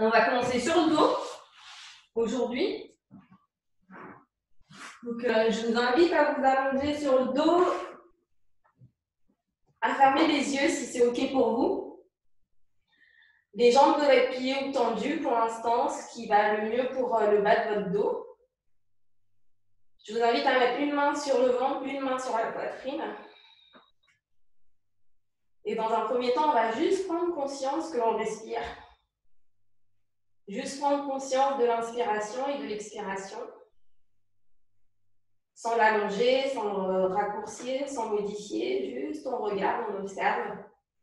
On va commencer sur le dos aujourd'hui. Donc, je vous invite à vous allonger sur le dos, à fermer les yeux si c'est OK pour vous. Les jambes peuvent être pliées ou tendues pour l'instant, ce qui va le mieux pour le bas de votre dos. Je vous invite à mettre une main sur le ventre, une main sur la poitrine. Et dans un premier temps, on va juste prendre conscience que l'on respire. Juste prendre conscience de l'inspiration et de l'expiration. Sans l'allonger, sans le raccourcir, sans modifier, juste on regarde, on observe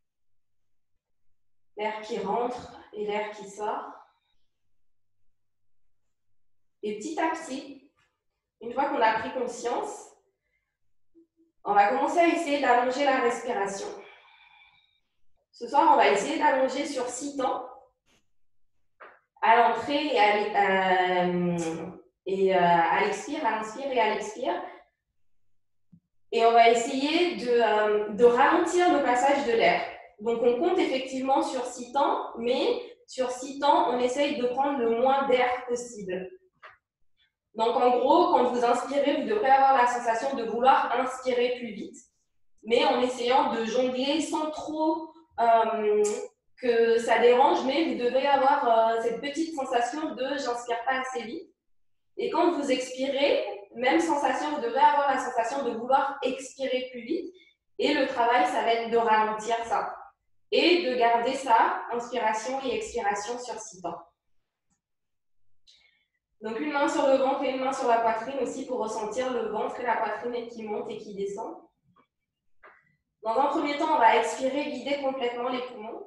l'air qui rentre et l'air qui sort. Et petit à petit, une fois qu'on a pris conscience, on va commencer à essayer d'allonger la respiration. Ce soir, on va essayer d'allonger sur 6 temps, à l'entrée et à l'expire, à l'inspire et à l'expire. Et on va essayer de ralentir le passage de l'air. Donc, on compte effectivement sur 6 temps, mais sur 6 temps, on essaye de prendre le moins d'air possible. Donc, en gros, quand vous inspirez, vous devrez avoir la sensation de vouloir inspirer plus vite, mais en essayant de jongler sans trop que ça dérange, mais vous devrez avoir cette petite sensation de « j'inspire pas assez vite ». Et quand vous expirez, même sensation, vous devrez avoir la sensation de vouloir expirer plus vite. Et le travail, ça va être de ralentir ça. Et de garder ça, inspiration et expiration sur 6 temps. Donc une main sur le ventre et une main sur la poitrine aussi pour ressentir le ventre et la poitrine qui montent et qui descendent. Dans un premier temps, on va expirer, vider complètement les poumons.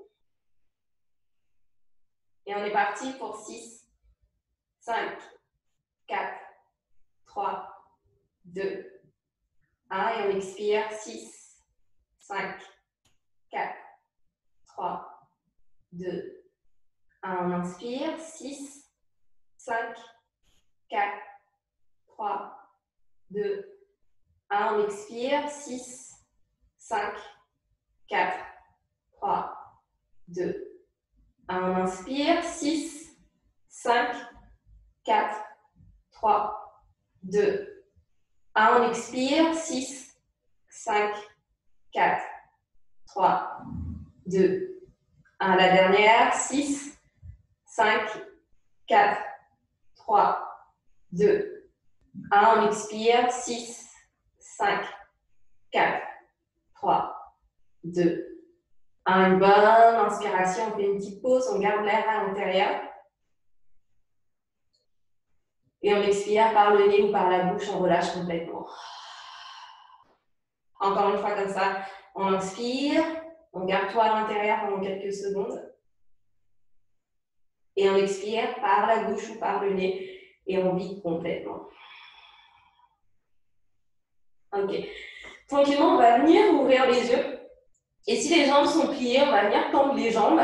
Et on est parti pour 6, 5, 4, 3, 2, 1. Et on expire 6, 5, 4, 3, 2, 1. On inspire 6, 5, 4, 3, 2, 1. On expire 6, 5, 4, 3, 2, 1. On inspire 6, 5, 4, 3, 2, 1. On expire 6, 5, 4, 3, 2, 1. La dernière, 6, 5, 4, 3, 2, 1. On expire 6, 5, 4, 3, 2, 1. Une bonne inspiration, on fait une petite pause, on garde l'air à l'intérieur. Et on expire par le nez ou par la bouche, on relâche complètement. Encore une fois comme ça, on inspire, on garde tout à l'intérieur pendant quelques secondes. Et on expire par la bouche ou par le nez et on vide complètement. Ok. Tranquillement, on va venir ouvrir les yeux. Et si les jambes sont pliées, on va venir tendre les jambes.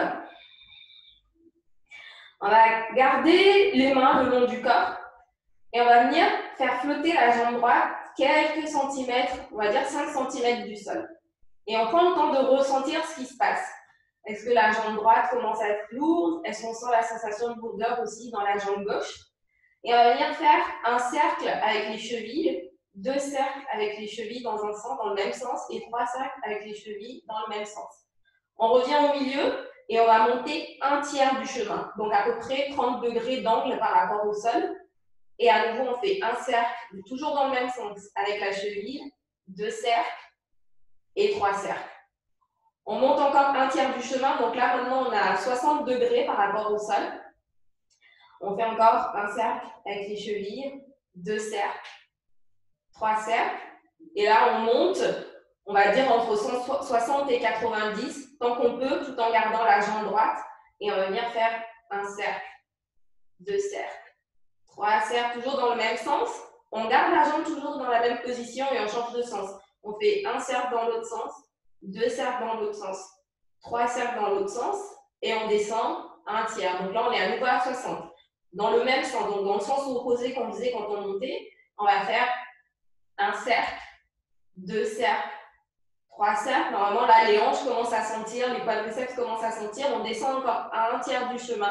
On va garder les mains le long du corps. Et on va venir faire flotter la jambe droite quelques centimètres, on va dire 5 cm du sol. Et on prend le temps de ressentir ce qui se passe. Est-ce que la jambe droite commence à être lourde? Est-ce qu'on sent la sensation de lourdeur aussi dans la jambe gauche? Et on va venir faire un cercle avec les chevilles, 2 cercles avec les chevilles dans le même sens, et 3 cercles avec les chevilles dans le même sens. On revient au milieu et on va monter un tiers du chemin, donc à peu près 30 degrés d'angle par rapport au sol. Et à nouveau, on fait un cercle, toujours dans le même sens, avec la cheville, 2 cercles et 3 cercles. On monte encore un tiers du chemin, donc là maintenant on a 60 degrés par rapport au sol. On fait encore un cercle avec les chevilles, 2 cercles, 3 cercles. Et là on monte, on va dire entre 60 et 90, tant qu'on peut, tout en gardant la jambe droite. Et on va venir faire un cercle, 2 cercles, 3 cercles, toujours dans le même sens. On garde la jambe toujours dans la même position et on change de sens. On fait un cercle dans l'autre sens, 2 cercles dans l'autre sens, 3 cercles dans l'autre sens et on descend un tiers. Donc là, on est à nouveau à 60. Dans le même sens, donc dans le sens opposé qu'on faisait quand on montait, on va faire un cercle, 2 cercles, 3 cercles. Normalement, là, les hanches commencent à sentir, les quadriceps commencent à sentir. On descend encore à un tiers du chemin.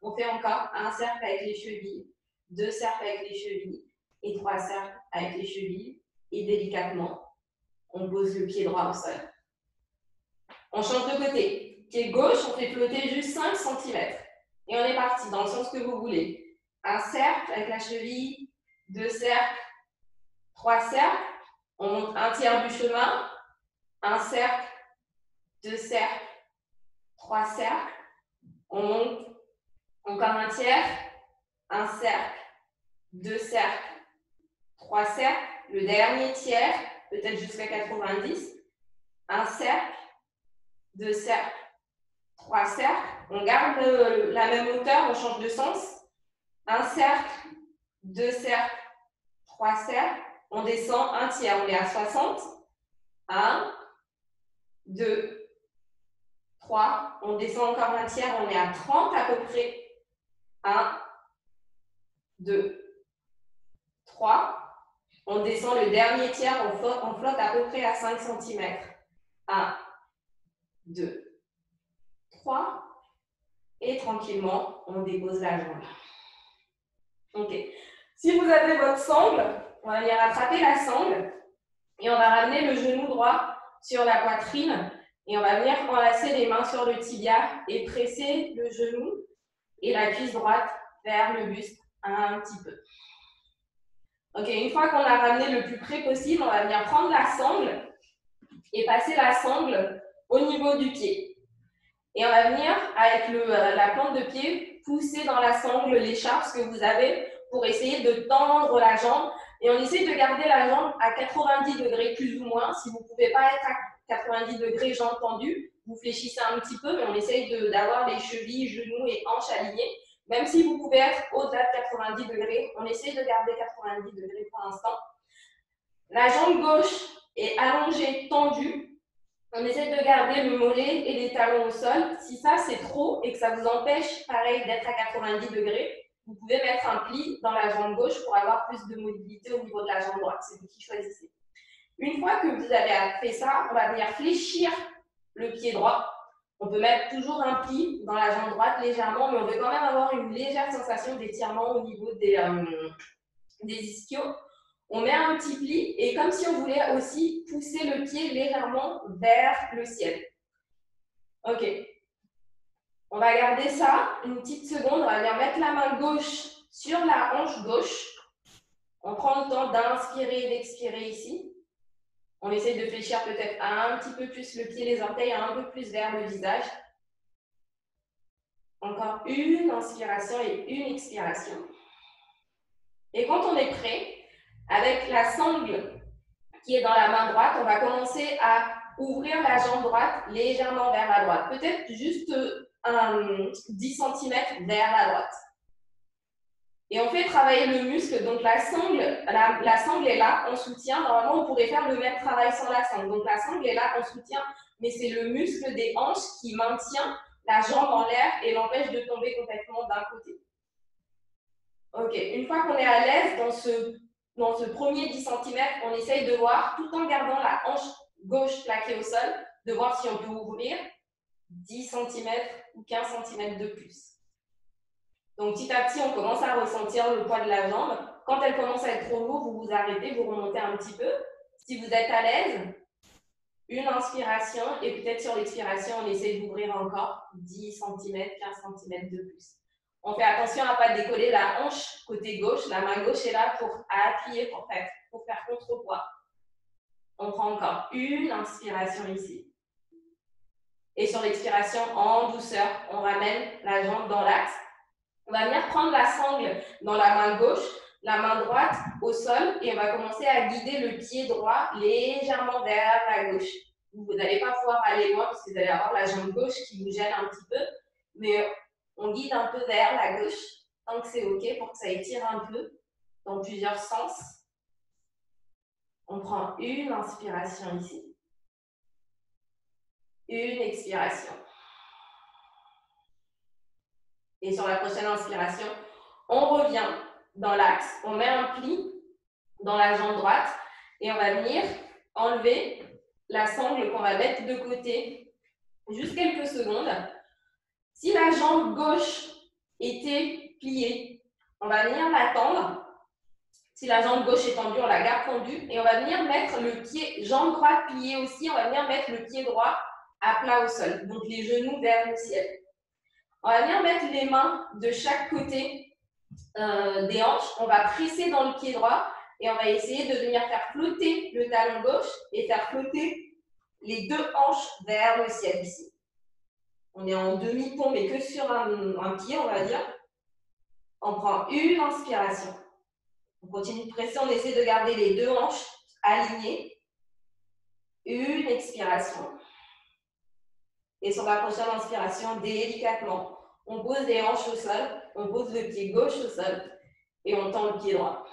On fait encore un cercle avec les chevilles, 2 cercles avec les chevilles et 3 cercles avec les chevilles. Et délicatement, on pose le pied droit au sol. On change de côté. Pied gauche, on fait flotter juste 5 cm. Et on est parti dans le sens que vous voulez. Un cercle avec la cheville, 2 cercles, 3 cercles. On monte un tiers du chemin. Un cercle, 2 cercles, 3 cercles. On monte encore un tiers. Un cercle, 2 cercles, 3 cercles. Le dernier tiers, peut-être jusqu'à 90. Un cercle, 2 cercles, 3 cercles. On garde la même hauteur, on change de sens. Un cercle, 2 cercles, 3 cercles. On descend un tiers, on est à 60. 1, 2, 3. On descend encore un tiers, on est à 30 à peu près. 1, 2, 3. On descend le dernier tiers, on flotte à peu près à 5 cm. 1, 2, 3. Et tranquillement, on dépose la jambe. Ok. Si vous avez votre sangle, on va venir attraper la sangle et on va ramener le genou droit sur la poitrine et on va venir enlacer les mains sur le tibia et presser le genou et la cuisse droite vers le buste un petit peu. Ok, une fois qu'on a ramené le plus près possible, on va venir prendre la sangle et passer la sangle au niveau du pied. Et on va venir, avec la plante de pied, pousser dans la sangle l'écharpe que vous avez pour essayer de tendre la jambe. Et on essaie de garder la jambe à 90 degrés plus ou moins. Si vous ne pouvez pas être à 90 degrés, jambe tendue, vous fléchissez un petit peu, mais on essaye d'avoir les chevilles, genoux et hanches alignés. Même si vous pouvez être au-delà de 90 degrés, on essaie de garder 90 degrés pour l'instant. La jambe gauche est allongée, tendue. On essaie de garder le mollet et les talons au sol. Si ça, c'est trop et que ça vous empêche, pareil, d'être à 90 degrés, vous pouvez mettre un pli dans la jambe gauche pour avoir plus de mobilité au niveau de la jambe droite. C'est vous qui choisissez. Une fois que vous avez fait ça, on va venir fléchir le pied droit. On peut mettre toujours un pli dans la jambe droite légèrement, mais on veut quand même avoir une légère sensation d'étirement au niveau des ischios. On met un petit pli et comme si on voulait aussi pousser le pied légèrement vers le ciel. Ok. On va garder ça une petite seconde. On va venir mettre la main gauche sur la hanche gauche. On prend le temps d'inspirer et d'expirer ici. On essaie de fléchir peut-être un petit peu plus le pied, les orteils, un peu plus vers le visage. Encore une inspiration et une expiration. Et quand on est prêt, avec la sangle qui est dans la main droite, on va commencer à ouvrir la jambe droite légèrement vers la droite. Peut-être juste 10 cm vers la droite. Et on fait travailler le muscle. Donc la sangle est là en soutien. Normalement, on pourrait faire le même travail sans la sangle. Donc la sangle est là en soutien, mais c'est le muscle des hanches qui maintient la jambe en l'air et l'empêche de tomber complètement d'un côté. Ok, une fois qu'on est à l'aise dans ce premier 10 cm, on essaye de voir, tout en gardant la hanche gauche plaquée au sol, de voir si on peut ouvrir 10 cm ou 15 cm de plus. Donc petit à petit, on commence à ressentir le poids de la jambe. Quand elle commence à être trop lourde, vous vous arrêtez, vous remontez un petit peu. Si vous êtes à l'aise, une inspiration et peut-être sur l'expiration, on essaie d'ouvrir encore 10 cm, 15 cm de plus. On fait attention à ne pas décoller la hanche côté gauche. La main gauche est là pour appuyer, pour faire contrepoids. On prend encore une inspiration ici. Et sur l'expiration, en douceur, on ramène la jambe dans l'axe. On va venir prendre la sangle dans la main gauche, la main droite au sol, et on va commencer à guider le pied droit légèrement vers la gauche. Vous n'allez pas pouvoir aller loin parce que vous allez avoir la jambe gauche qui vous gêne un petit peu, mais on guide un peu vers la gauche, tant que c'est OK pour que ça étire un peu dans plusieurs sens. On prend une inspiration ici, une expiration. Et sur la prochaine inspiration, on revient dans l'axe, on met un pli dans la jambe droite et on va venir enlever la sangle qu'on va mettre de côté juste quelques secondes. Si la jambe gauche était pliée. On va venir la tendre. Si la jambe gauche est tendue, on la garde tendue. Et on va venir mettre le pied, jambe droite pliée aussi, on va venir mettre le pied droit à plat au sol. Donc les genoux vers le ciel. On va venir mettre les mains de chaque côté des hanches. On va presser dans le pied droit et on va essayer de venir faire flotter le talon gauche et faire flotter les deux hanches vers le ciel ici. On est en demi-pont, mais que sur un pied, on va dire. On prend une inspiration. On continue de presser, on essaie de garder les deux hanches alignées. Une expiration. Et sur la prochaine inspiration, délicatement, on pose les hanches au sol, on pose le pied gauche au sol et on tend le pied droit.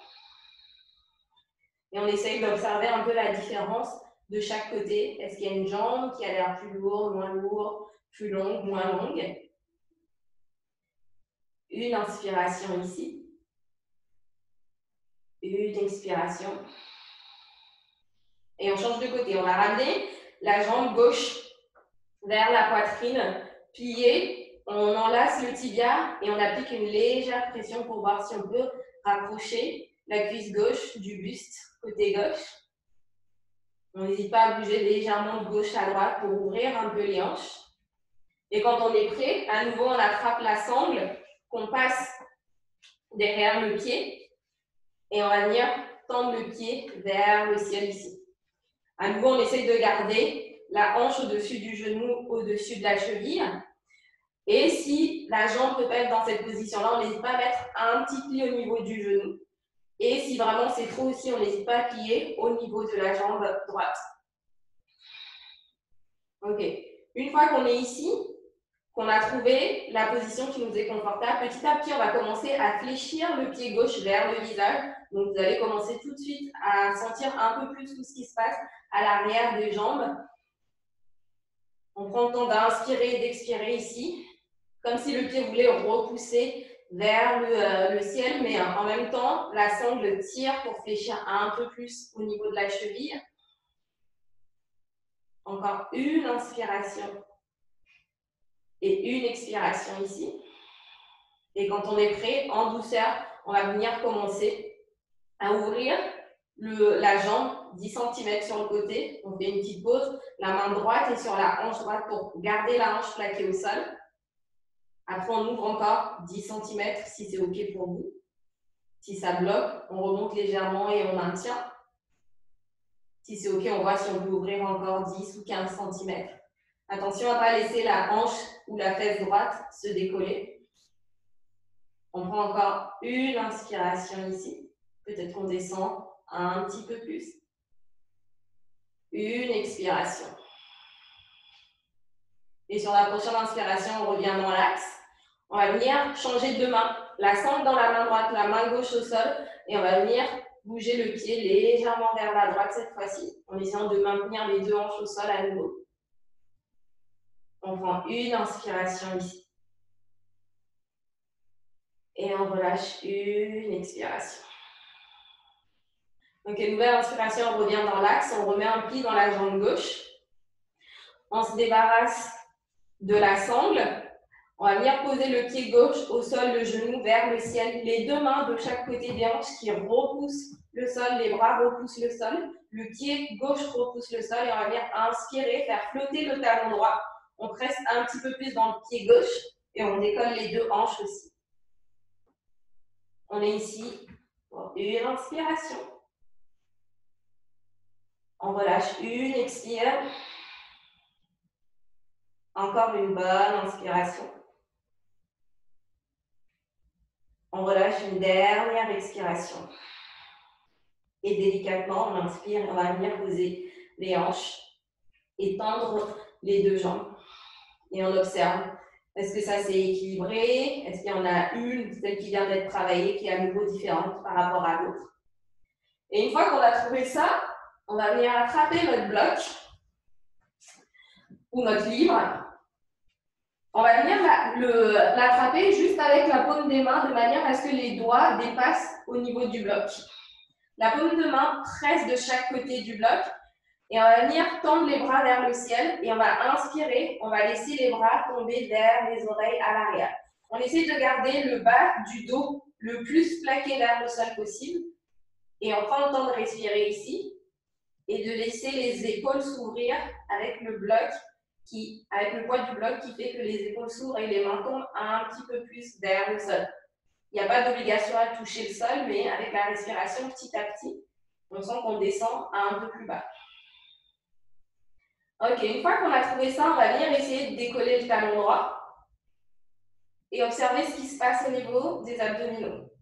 Et on essaye d'observer un peu la différence de chaque côté. Est-ce qu'il y a une jambe qui a l'air plus lourde, moins lourde, plus longue, moins longue? Une inspiration ici. Une expiration. Et on change de côté. On va ramener la jambe gauche vers la poitrine, pliée. On enlace le tibia et on applique une légère pression pour voir si on peut rapprocher la cuisse gauche du buste, côté gauche. On n'hésite pas à bouger légèrement de gauche à droite pour ouvrir un peu les hanches. Et quand on est prêt, à nouveau, on attrape la sangle qu'on passe derrière le pied et on va venir tendre le pied vers le ciel ici. À nouveau, on essaye de garder la hanche au-dessus du genou, au-dessus de la cheville. Et si la jambe peut pas être dans cette position-là, on n'hésite pas à mettre un petit pli au niveau du genou. Et si vraiment c'est trop aussi, on n'hésite pas à plier au niveau de la jambe droite. Ok. Une fois qu'on est ici, qu'on a trouvé la position qui nous est confortable, petit à petit, on va commencer à fléchir le pied gauche vers le visage. Donc, vous allez commencer tout de suite à sentir un peu plus tout ce qui se passe à l'arrière des jambes. On prend le temps d'inspirer et d'expirer ici, comme si le pied voulait repousser vers le ciel, mais en même temps, la sangle tire pour fléchir un peu plus au niveau de la cheville. Encore une inspiration et une expiration ici. Et quand on est prêt, en douceur, on va venir commencer à ouvrir la jambe 10 cm sur le côté. On fait une petite pause. La main droite est sur la hanche droite pour garder la hanche plaquée au sol. Après, on ouvre encore 10 cm si c'est OK pour vous. Si ça bloque, on remonte légèrement et on maintient. Si c'est OK, on voit si on peut ouvrir encore 10 ou 15 cm. Attention à ne pas laisser la hanche ou la fesse droite se décoller. On prend encore une inspiration ici. Peut-être qu'on descend un petit peu plus. Une expiration. Et sur la prochaine inspiration, on revient dans l'axe. On va venir changer de main. La sangle dans la main droite, la main gauche au sol. Et on va venir bouger le pied légèrement vers la droite cette fois-ci, en essayant de maintenir les deux hanches au sol à nouveau. On prend une inspiration ici. Et on relâche une expiration. Donc, une nouvelle inspiration, on revient dans l'axe. On remet un pli dans la jambe gauche. On se débarrasse de la sangle. On va venir poser le pied gauche au sol, le genou vers le ciel. Les deux mains de chaque côté des hanches qui repoussent le sol, les bras repoussent le sol. Le pied gauche repousse le sol et on va venir inspirer, faire flotter le talon droit. On presse un petit peu plus dans le pied gauche et on décolle les deux hanches aussi. On est ici pour une inspiration. On relâche une, expire. Encore une bonne inspiration. On relâche une dernière expiration. Et délicatement, on inspire, on va venir poser les hanches et tendre les deux jambes. Et on observe, est-ce que ça c'est équilibré? Est-ce qu'il y en a une, celle qui vient d'être travaillée, qui est à nouveau différente par rapport à l'autre? Et une fois qu'on a trouvé ça, on va venir attraper notre bloc ou notre livre. On va venir l'attraper juste avec la paume des mains de manière à ce que les doigts dépassent au niveau du bloc. La paume de main presse de chaque côté du bloc et on va venir tendre les bras vers le ciel et on va inspirer, on va laisser les bras tomber vers les oreilles à l'arrière. on essaie de garder le bas du dos le plus plaqué vers le sol possible. Et on prend le temps de respirer ici et de laisser les épaules s'ouvrir avec le bloc, avec le poids du bloc qui fait que les épaules s'ouvrent et les mains tombent un petit peu plus vers le sol. Il n'y a pas d'obligation à toucher le sol, mais avec la respiration, petit à petit, on sent qu'on descend un peu plus bas. Ok, une fois qu'on a trouvé ça, on va venir essayer de décoller le talon droit et observer ce qui se passe au niveau des abdominaux.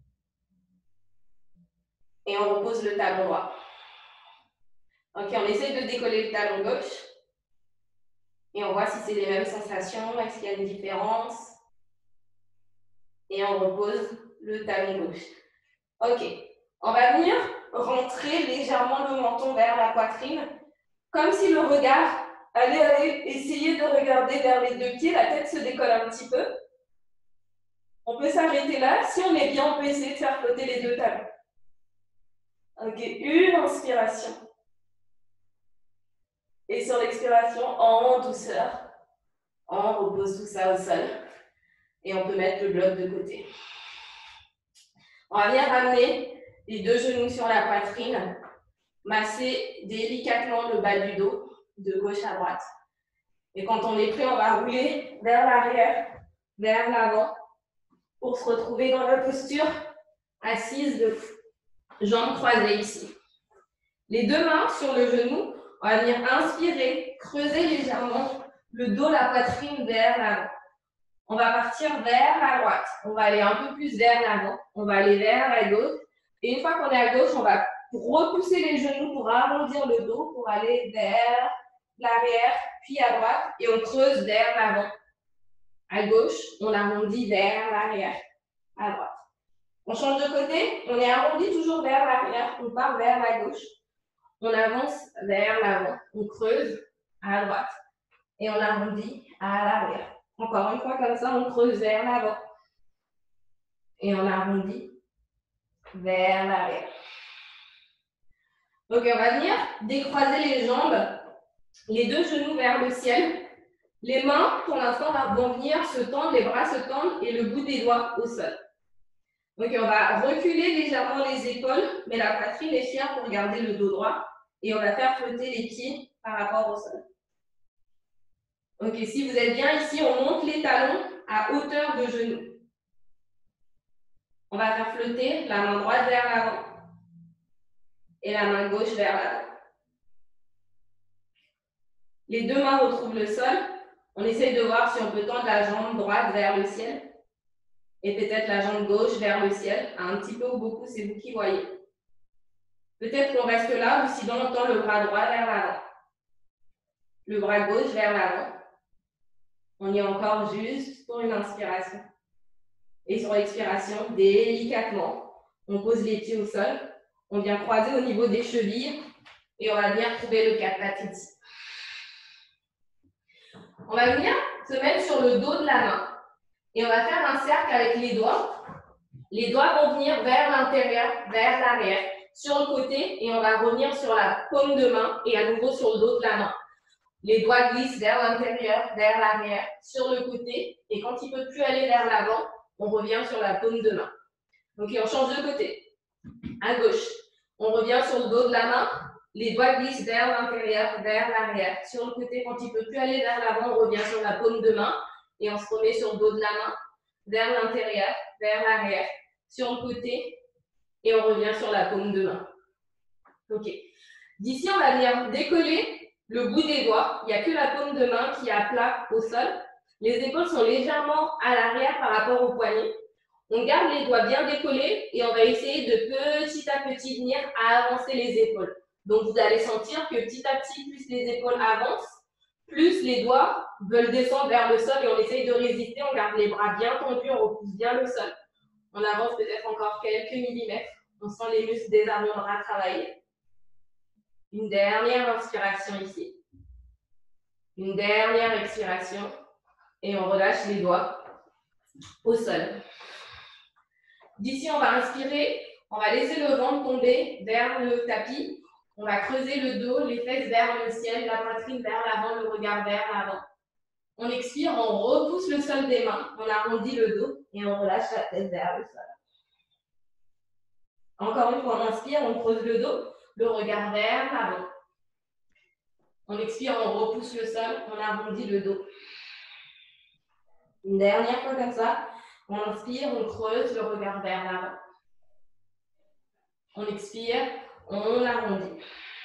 Et on repose le talon droit. Ok, on essaie de décoller le talon gauche. Et on voit si c'est les mêmes sensations, est-ce qu'il y a une différence. Et on repose le talon gauche. Ok, on va venir rentrer légèrement le menton vers la poitrine, comme si le regard allait essayer de regarder vers les deux pieds, la tête se décolle un petit peu. On peut s'arrêter là. Si on est bien, on peut essayer de faire flotter les deux talons. Ok, une inspiration. Et sur l'expiration, en douceur, on repose tout ça au sol. Et on peut mettre le bloc de côté. On va venir ramener les deux genoux sur la poitrine, masser délicatement le bas du dos, de gauche à droite. Et quand on est prêt, on va rouler vers l'arrière, vers l'avant, pour se retrouver dans la posture assise de jambes croisées ici. Les deux mains sur le genou, on va venir inspirer, creuser légèrement le dos, la poitrine vers l'avant. On va partir vers la droite, on va aller un peu plus vers l'avant, on va aller vers la gauche. Et une fois qu'on est à gauche, on va repousser les genoux pour arrondir le dos, pour aller vers l'arrière, puis à droite, et on creuse vers l'avant. À gauche, on arrondit vers l'arrière, à droite. On change de côté, on est arrondi toujours vers l'arrière, on part vers la gauche. On avance vers l'avant, on creuse à droite, et on arrondit à l'arrière. Encore une fois, comme ça, on creuse vers l'avant. Et on arrondit vers l'arrière. Donc, on va venir décroiser les jambes, les deux genoux vers le ciel. Les mains, pour l'instant, vont venir se tendre, les bras se tendent et le bout des doigts au sol. Donc, on va reculer légèrement les épaules, mais la poitrine est fière pour garder le dos droit. Et on va faire flotter les pieds par rapport au sol. Ok, si vous êtes bien ici, on monte les talons à hauteur de genou. On va faire flotter la main droite vers l'avant et la main gauche vers l'avant. Les deux mains retrouvent le sol. On essaye de voir si on peut tendre la jambe droite vers le ciel et peut-être la jambe gauche vers le ciel, un petit peu ou beaucoup, c'est vous qui voyez. Peut-être qu'on reste là ou sinon on tend le bras droit vers l'avant. Le bras gauche vers l'avant. On y est encore juste pour une inspiration. Et sur l'expiration, délicatement, on pose les pieds au sol. On vient croiser au niveau des chevilles et on va venir trouver le quatre pattes ici. On va venir se mettre sur le dos de la main et on va faire un cercle avec les doigts. Les doigts vont venir vers l'intérieur, vers l'arrière, sur le côté et on va revenir sur la paume de main et à nouveau sur le dos de la main. Les doigts glissent vers l'intérieur, vers l'arrière, sur le côté et quand il ne peut plus aller vers l'avant, on revient sur la paume de main. Donc, on change de côté. À gauche, on revient sur le dos de la main. Les doigts glissent vers l'intérieur, vers l'arrière. Sur le côté, quand il ne peut plus aller vers l'avant, on revient sur la paume de main. Et on se remet sur le dos de la main, vers l'intérieur, vers l'arrière. Sur le côté, et on revient sur la paume de main. OK. D'ici, on va venir décoller le bout des doigts. Il n'y a que la paume de main qui est à plat au sol. Les épaules sont légèrement à l'arrière par rapport au poignet. On garde les doigts bien décollés et on va essayer de petit à petit venir à avancer les épaules. Donc, vous allez sentir que petit à petit, plus les épaules avancent, plus les doigts veulent descendre vers le sol et on essaye de résister. On garde les bras bien tendus, on repousse bien le sol. On avance peut-être encore quelques millimètres. On sent les muscles des avant-bras travailler. Une dernière inspiration ici. Une dernière expiration. Et on relâche les doigts au sol. D'ici, on va inspirer, on va laisser le ventre tomber vers le tapis. On va creuser le dos, les fesses vers le ciel, la poitrine vers l'avant, le regard vers l'avant. On expire, on repousse le sol des mains, on arrondit le dos et on relâche la tête vers le sol. Encore une fois, on inspire, on creuse le dos, le regard vers l'avant. On expire, on repousse le sol, on arrondit le dos. Une dernière fois comme ça, on inspire, on creuse le regard vers l'avant. On expire, on arrondit.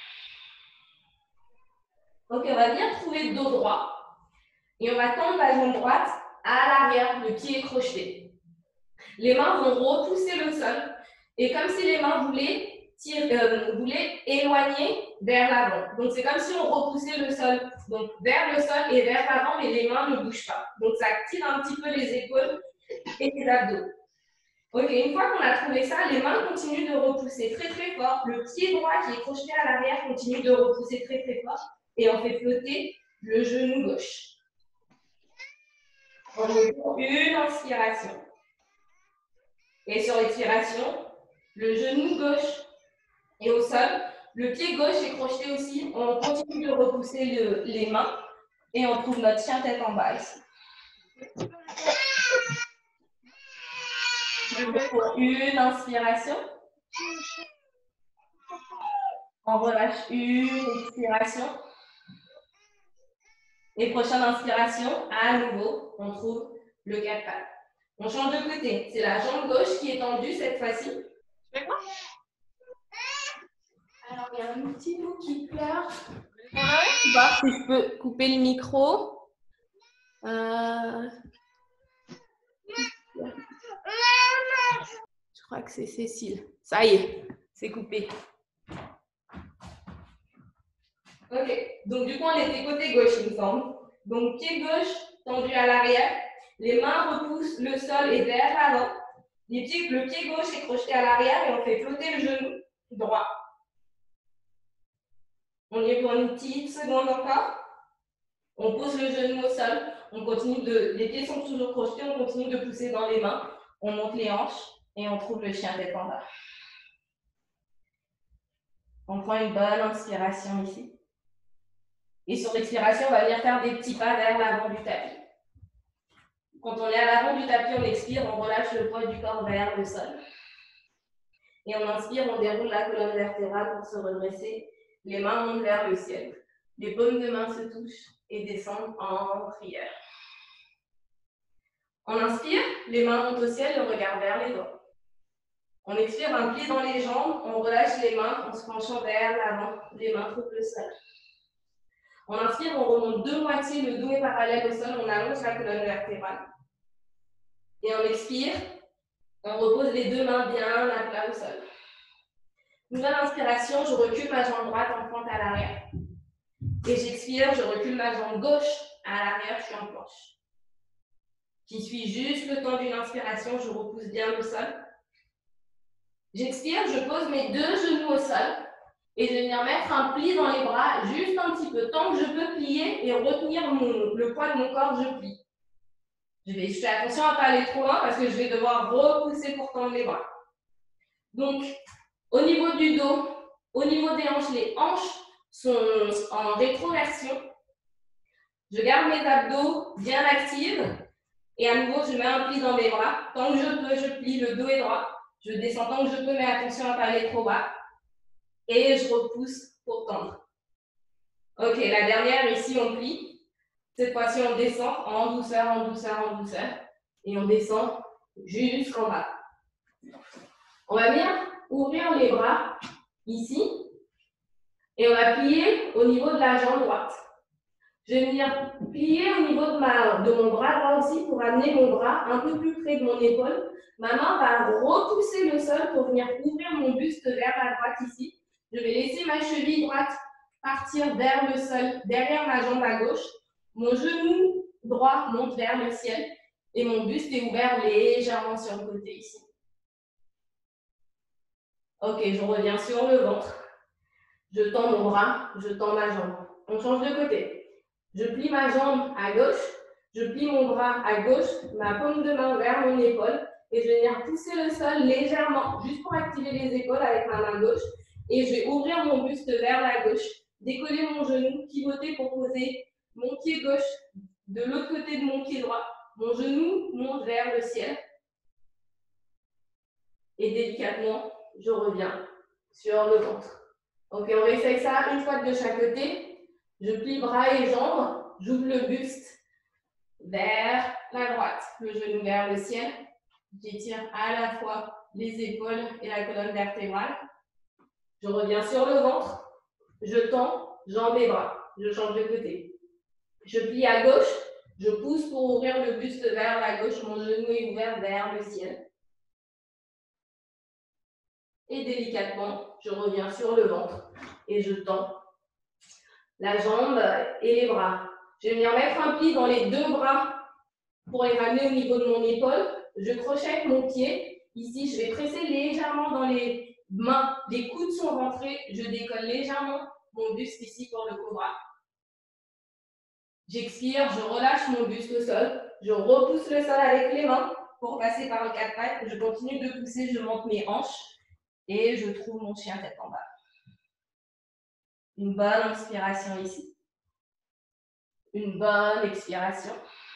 Donc, on va bien trouver le dos droit. Et on va tendre la jambe droite à l'arrière, le pied est crocheté. Les mains vont repousser le sol. Et comme si les mains voulaient éloigner vers l'avant. Donc, c'est comme si on repoussait le sol. Donc, vers le sol et vers l'avant, mais les mains ne bougent pas. Donc, ça tire un petit peu les épaules et les abdos. Ok, une fois qu'on a trouvé ça, les mains continuent de repousser très très fort. Le pied droit qui est crocheté à l'arrière continue de repousser très très fort. Et on fait flotter le genou gauche. On prend une inspiration. Et sur l'expiration, le genou gauche est au sol. Le pied gauche est crocheté aussi. On continue de repousser les mains. Et on trouve notre chien tête en bas ici. Pour une inspiration. On relâche une expiration. Et prochaine inspiration, à nouveau, on trouve le 4 pattes. On change de côté. C'est la jambe gauche qui est tendue cette fois-ci. Alors, il y a un petit bout qui pleure. Je vais voir si je peux couper le micro. Je crois que c'est Cécile. Ça y est, c'est coupé. Ok, donc du coup, on était côté gauche, il me semble. Donc, pied gauche tendu à l'arrière. Les mains repoussent le sol et vers l'avant. Le pied gauche est crocheté à l'arrière et on fait flotter le genou droit. On y est pour une petite seconde encore. On pose le genou au sol. On continue les pieds sont toujours crochetés, on continue de pousser dans les mains. On monte les hanches et on trouve le chien tête en bas. On prend une bonne inspiration ici. Et sur l'expiration, on va venir faire des petits pas vers l'avant du tapis. Quand on est à l'avant du tapis, on expire, on relâche le poids du corps vers le sol. Et on inspire, on déroule la colonne vertébrale pour se redresser. Les mains montent vers le ciel. Les paumes de main se touchent et descendent en prière. On inspire, les mains montent au ciel, le regard vers les doigts. On expire, un pied dans les jambes, on relâche les mains en se penchant vers l'avant. Les mains trouvent le sol. On inspire, on remonte de moitié, le dos est parallèle au sol, on allonge la colonne vertébrale. Et on expire, on repose les deux mains bien à plat au sol. Nouvelle inspiration, je recule ma jambe droite en pointe à l'arrière. Et j'expire, je recule ma jambe gauche à l'arrière, je suis en planche. J'y suis juste le temps d'une inspiration, je repousse bien le sol. J'expire, je pose mes deux genoux au sol. Et je vais venir mettre un pli dans les bras, juste un petit peu. Tant que je peux plier et retenir le poids de mon corps, je plie. Je fais attention à ne pas aller trop loin parce que je vais devoir repousser pour tendre les bras. Donc, au niveau du dos, au niveau des hanches, les hanches sont en rétroversion. Je garde mes abdos bien actifs. Et à nouveau, je mets un pli dans mes bras. Tant que je peux, je plie, le dos est droit. Je descends tant que je peux, mais attention à ne pas aller trop bas. Et je repousse pour tendre. Ok, la dernière, ici, on plie. Cette fois-ci, on descend en douceur, en douceur, en douceur. Et on descend jusqu'en bas. On va bien ouvrir les bras ici. Et on va plier au niveau de la jambe droite. Je vais venir plier au niveau de mon bras droit aussi pour amener mon bras un peu plus près de mon épaule. Ma main va repousser le sol pour venir ouvrir mon buste vers la droite ici. Je vais laisser ma cheville droite partir vers le sol, derrière ma jambe à gauche. Mon genou droit monte vers le ciel et mon buste est ouvert légèrement sur le côté ici. Ok, je reviens sur le ventre. Je tends mon bras, je tends ma jambe. On change de côté. Je plie ma jambe à gauche, je plie mon bras à gauche, ma paume de main vers mon épaule et je vais venir pousser le sol légèrement, juste pour activer les épaules avec ma main gauche. Et je vais ouvrir mon buste vers la gauche, décoller mon genou, pivoter pour poser mon pied gauche de l'autre côté de mon pied droit. Mon genou monte vers le ciel. Et délicatement, je reviens sur le ventre. Ok, on essaye ça une fois de chaque côté. Je plie bras et jambes. J'ouvre le buste vers la droite, le genou vers le ciel. J'étire à la fois les épaules et la colonne vertébrale. Je reviens sur le ventre. Je tends jambes et bras. Je change de côté. Je plie à gauche. Je pousse pour ouvrir le buste vers la gauche. Mon genou est ouvert vers le ciel. Et délicatement, je reviens sur le ventre et je tends la jambe et les bras. Je vais venir mettre un pli dans les deux bras pour les ramener au niveau de mon épaule. Je crochette mon pied. Ici, je vais presser légèrement dans les mains. Les coudes sont rentrés. Je décolle légèrement mon buste ici pour le cobra. J'expire, je relâche mon buste au sol. Je repousse le sol avec les mains pour passer par le 4 pattes. Je continue de pousser, je monte mes hanches et je trouve mon chien tête en bas. Une bonne inspiration ici. Une bonne expiration.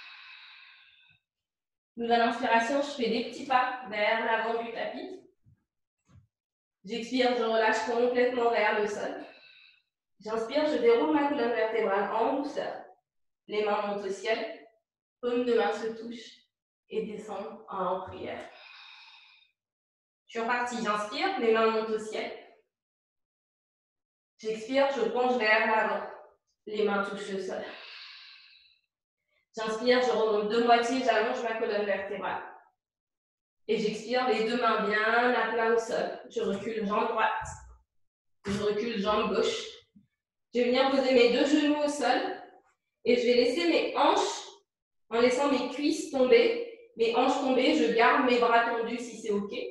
Nouvelle inspiration, je fais des petits pas vers l'avant du tapis. J'expire, je relâche complètement vers le sol. J'inspire, je déroule ma colonne vertébrale en douceur. Les mains montent au ciel. Paumes de main se touchent et descendent en prière. Je suis repartie, j'inspire, mes mains montent au ciel. J'expire, je plonge vers l'avant. Les mains touchent le sol. J'inspire, je remonte de moitié, j'allonge ma colonne vertébrale. Et j'expire, les deux mains bien à plat au sol. Je recule jambe droite. Je recule jambe gauche. Je vais venir poser mes deux genoux au sol. Et je vais laisser mes hanches, en laissant mes cuisses tomber. Mes hanches tombées, je garde mes bras tendus si c'est OK.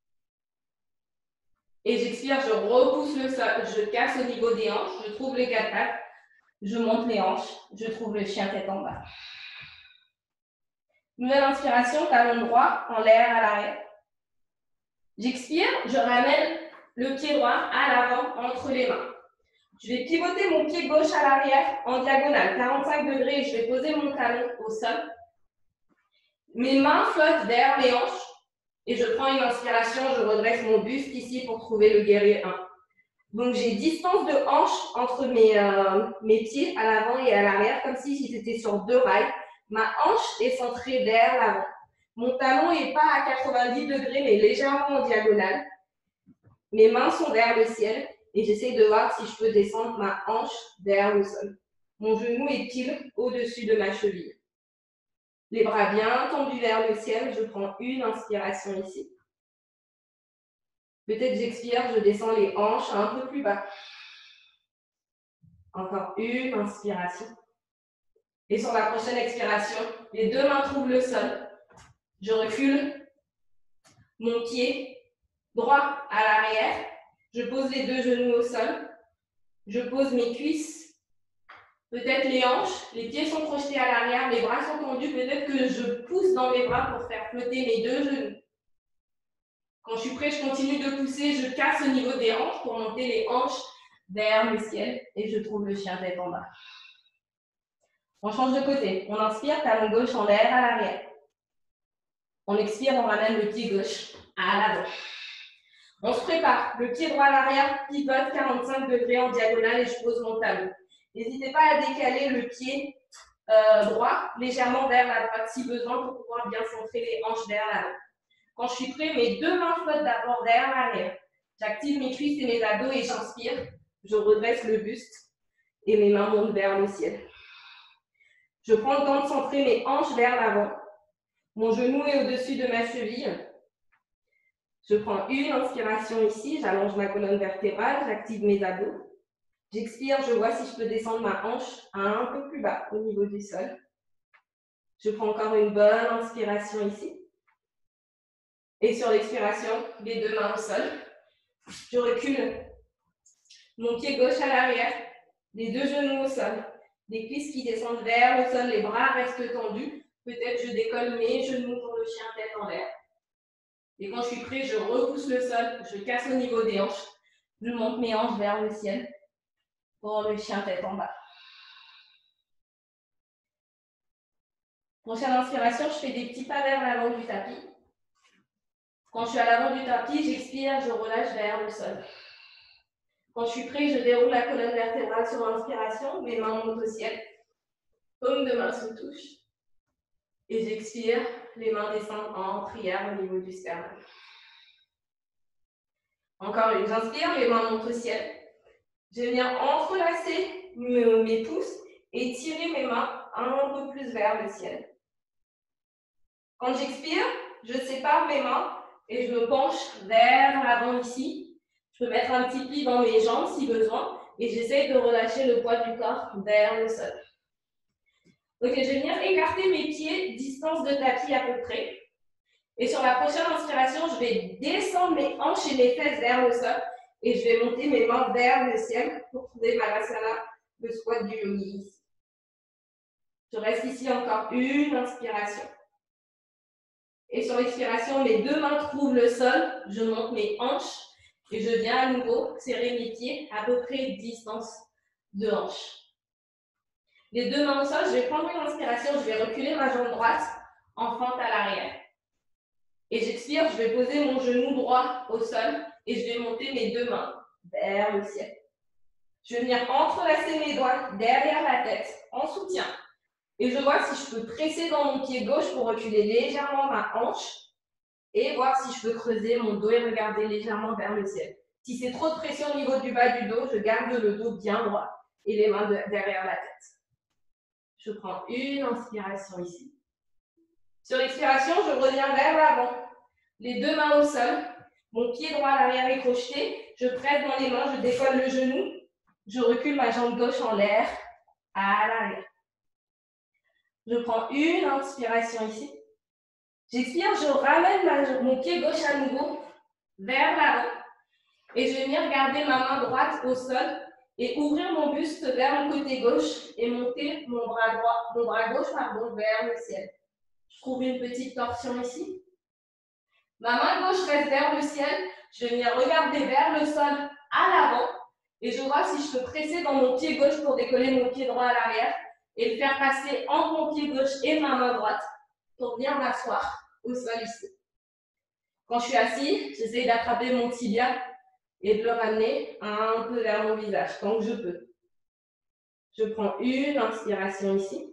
Et j'expire, je repousse le sol. Je casse au niveau des hanches. Je trouve les quatre pattes. Je monte les hanches. Je trouve le chien tête en bas. Nouvelle inspiration, talon droit en l'air à l'arrière. J'expire, je ramène le pied droit à l'avant entre les mains. Je vais pivoter mon pied gauche à l'arrière en diagonale, 45 degrés. Je vais poser mon talon au sol. Mes mains flottent vers mes hanches et je prends une inspiration. Je redresse mon buste ici pour trouver le guerrier 1. Donc, j'ai distance de hanche entre mes pieds à l'avant et à l'arrière, comme si j'étais sur deux rails. Ma hanche est centrée vers l'avant. Mon talon n'est pas à 90 degrés, mais légèrement en diagonale. Mes mains sont vers le ciel et j'essaie de voir si je peux descendre ma hanche vers le sol. Mon genou est pile au-dessus de ma cheville. Les bras bien tendus vers le ciel. Je prends une inspiration ici. Peut-être j'expire, je descends les hanches un peu plus bas. Encore une inspiration. Et sur la prochaine expiration, les deux mains trouvent le sol. Je recule mon pied droit à l'arrière. Je pose les deux genoux au sol. Je pose mes cuisses, peut-être les hanches. Les pieds sont projetés à l'arrière, mes bras sont tendus. Peut-être que je pousse dans mes bras pour faire flotter mes deux genoux. Quand je suis prêt, je continue de pousser. Je casse au niveau des hanches pour monter les hanches vers le ciel. Et je trouve le chien tête en bas. On change de côté. On inspire, talon gauche en l'air à l'arrière. On expire, on ramène le pied gauche à l'avant. On se prépare. Le pied droit à l'arrière, pivote 45 degrés en diagonale et je pose mon talon. N'hésitez pas à décaler le pied droit légèrement vers la droite si besoin pour pouvoir bien centrer les hanches vers l'avant. Quand je suis prêt, mes deux mains flottent d'abord vers l'arrière. J'active mes cuisses et mes abdos et j'inspire. Je redresse le buste et mes mains montent vers le ciel. Je prends le temps de centrer mes hanches vers l'avant. Mon genou est au-dessus de ma cheville. Je prends une inspiration ici, j'allonge ma colonne vertébrale, j'active mes abdos. J'expire, je vois si je peux descendre ma hanche un peu plus bas au niveau du sol. Je prends encore une bonne inspiration ici. Et sur l'expiration, les deux mains au sol. Je recule mon pied gauche à l'arrière, les deux genoux au sol. Les cuisses qui descendent vers le sol, les bras restent tendus. Peut-être je décolle mes genoux pour le chien tête en l'air. Et quand je suis prêt, je repousse le sol, je casse au niveau des hanches. Je monte mes hanches vers le ciel pour le chien tête en bas. Prochaine inspiration, je fais des petits pas vers l'avant du tapis. Quand je suis à l'avant du tapis, j'expire, je relâche vers le sol. Quand je suis prêt, je déroule la colonne vertébrale sur l'inspiration, mes mains montent au ciel. Paume de main se touche. Et j'expire, les mains descendent en prière au niveau du sternum. Encore une, j'inspire, les mains montent au ciel. Je vais venir entrelacer mes pouces et tirer mes mains un peu plus vers le ciel. Quand j'expire, je sépare mes mains et je me penche vers l'avant ici. Je peux mettre un petit pli dans mes jambes si besoin et j'essaie de relâcher le poids du corps vers le sol. Ok, je vais venir écarter mes pieds, distance de tapis à peu près. Et sur la prochaine inspiration, je vais descendre mes hanches et mes fesses vers le sol et je vais monter mes mains vers le ciel pour trouver Malasana, le squat du yogi. Je reste ici encore une inspiration. Et sur l'expiration, mes deux mains trouvent le sol, je monte mes hanches et je viens à nouveau serrer mes pieds à peu près distance de hanche. Les deux mains au sol, je vais prendre une inspiration, je vais reculer ma jambe droite en fente à l'arrière. Et j'expire, je vais poser mon genou droit au sol et je vais monter mes deux mains vers le ciel. Je vais venir entrelacer mes doigts derrière la tête en soutien. Et je vois si je peux presser dans mon pied gauche pour reculer légèrement ma hanche et voir si je peux creuser mon dos et regarder légèrement vers le ciel. Si c'est trop de pression au niveau du bas du dos, je garde le dos bien droit et les mains derrière la tête. Je prends une inspiration ici. Sur l'expiration, je reviens vers l'avant. Les deux mains au sol. Mon pied droit à l'arrière est crocheté. Je presse dans les mains, je décolle le genou. Je recule ma jambe gauche en l'air à l'arrière. Je prends une inspiration ici. J'expire, je ramène mon pied gauche à nouveau vers l'avant. Et je vais venir garder ma main droite au sol et ouvrir mon buste vers le côté gauche et monter mon bras gauche vers le ciel. Je trouve une petite torsion ici. Ma main gauche reste vers le ciel. Je vais venir regarder vers le sol à l'avant et je vois si je peux presser dans mon pied gauche pour décoller mon pied droit à l'arrière et le faire passer entre mon pied gauche et ma main droite pour venir m'asseoir au sol ici. Quand je suis assis, j'essaie d'attraper mon tibia et de le ramener un peu vers mon visage, tant que je peux. Je prends une inspiration ici.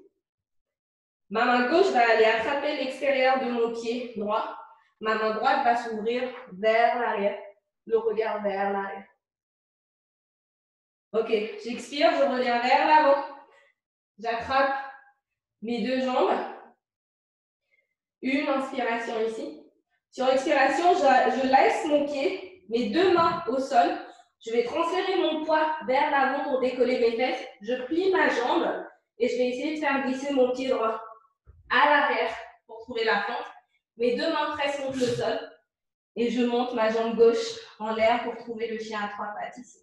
Ma main gauche va aller attraper l'extérieur de mon pied droit. Ma main droite va s'ouvrir vers l'arrière, le regard vers l'arrière. Ok, j'expire, je reviens vers l'avant. J'attrape mes deux jambes. Une inspiration ici. Sur l'expiration, je laisse mon pied, mes deux mains au sol. Je vais transférer mon poids vers l'avant pour décoller mes fesses. Je plie ma jambe et je vais essayer de faire glisser mon pied droit à l'arrière pour trouver la fente. Mes deux mains pressent contre le sol et je monte ma jambe gauche en l'air pour trouver le chien à trois pattes ici.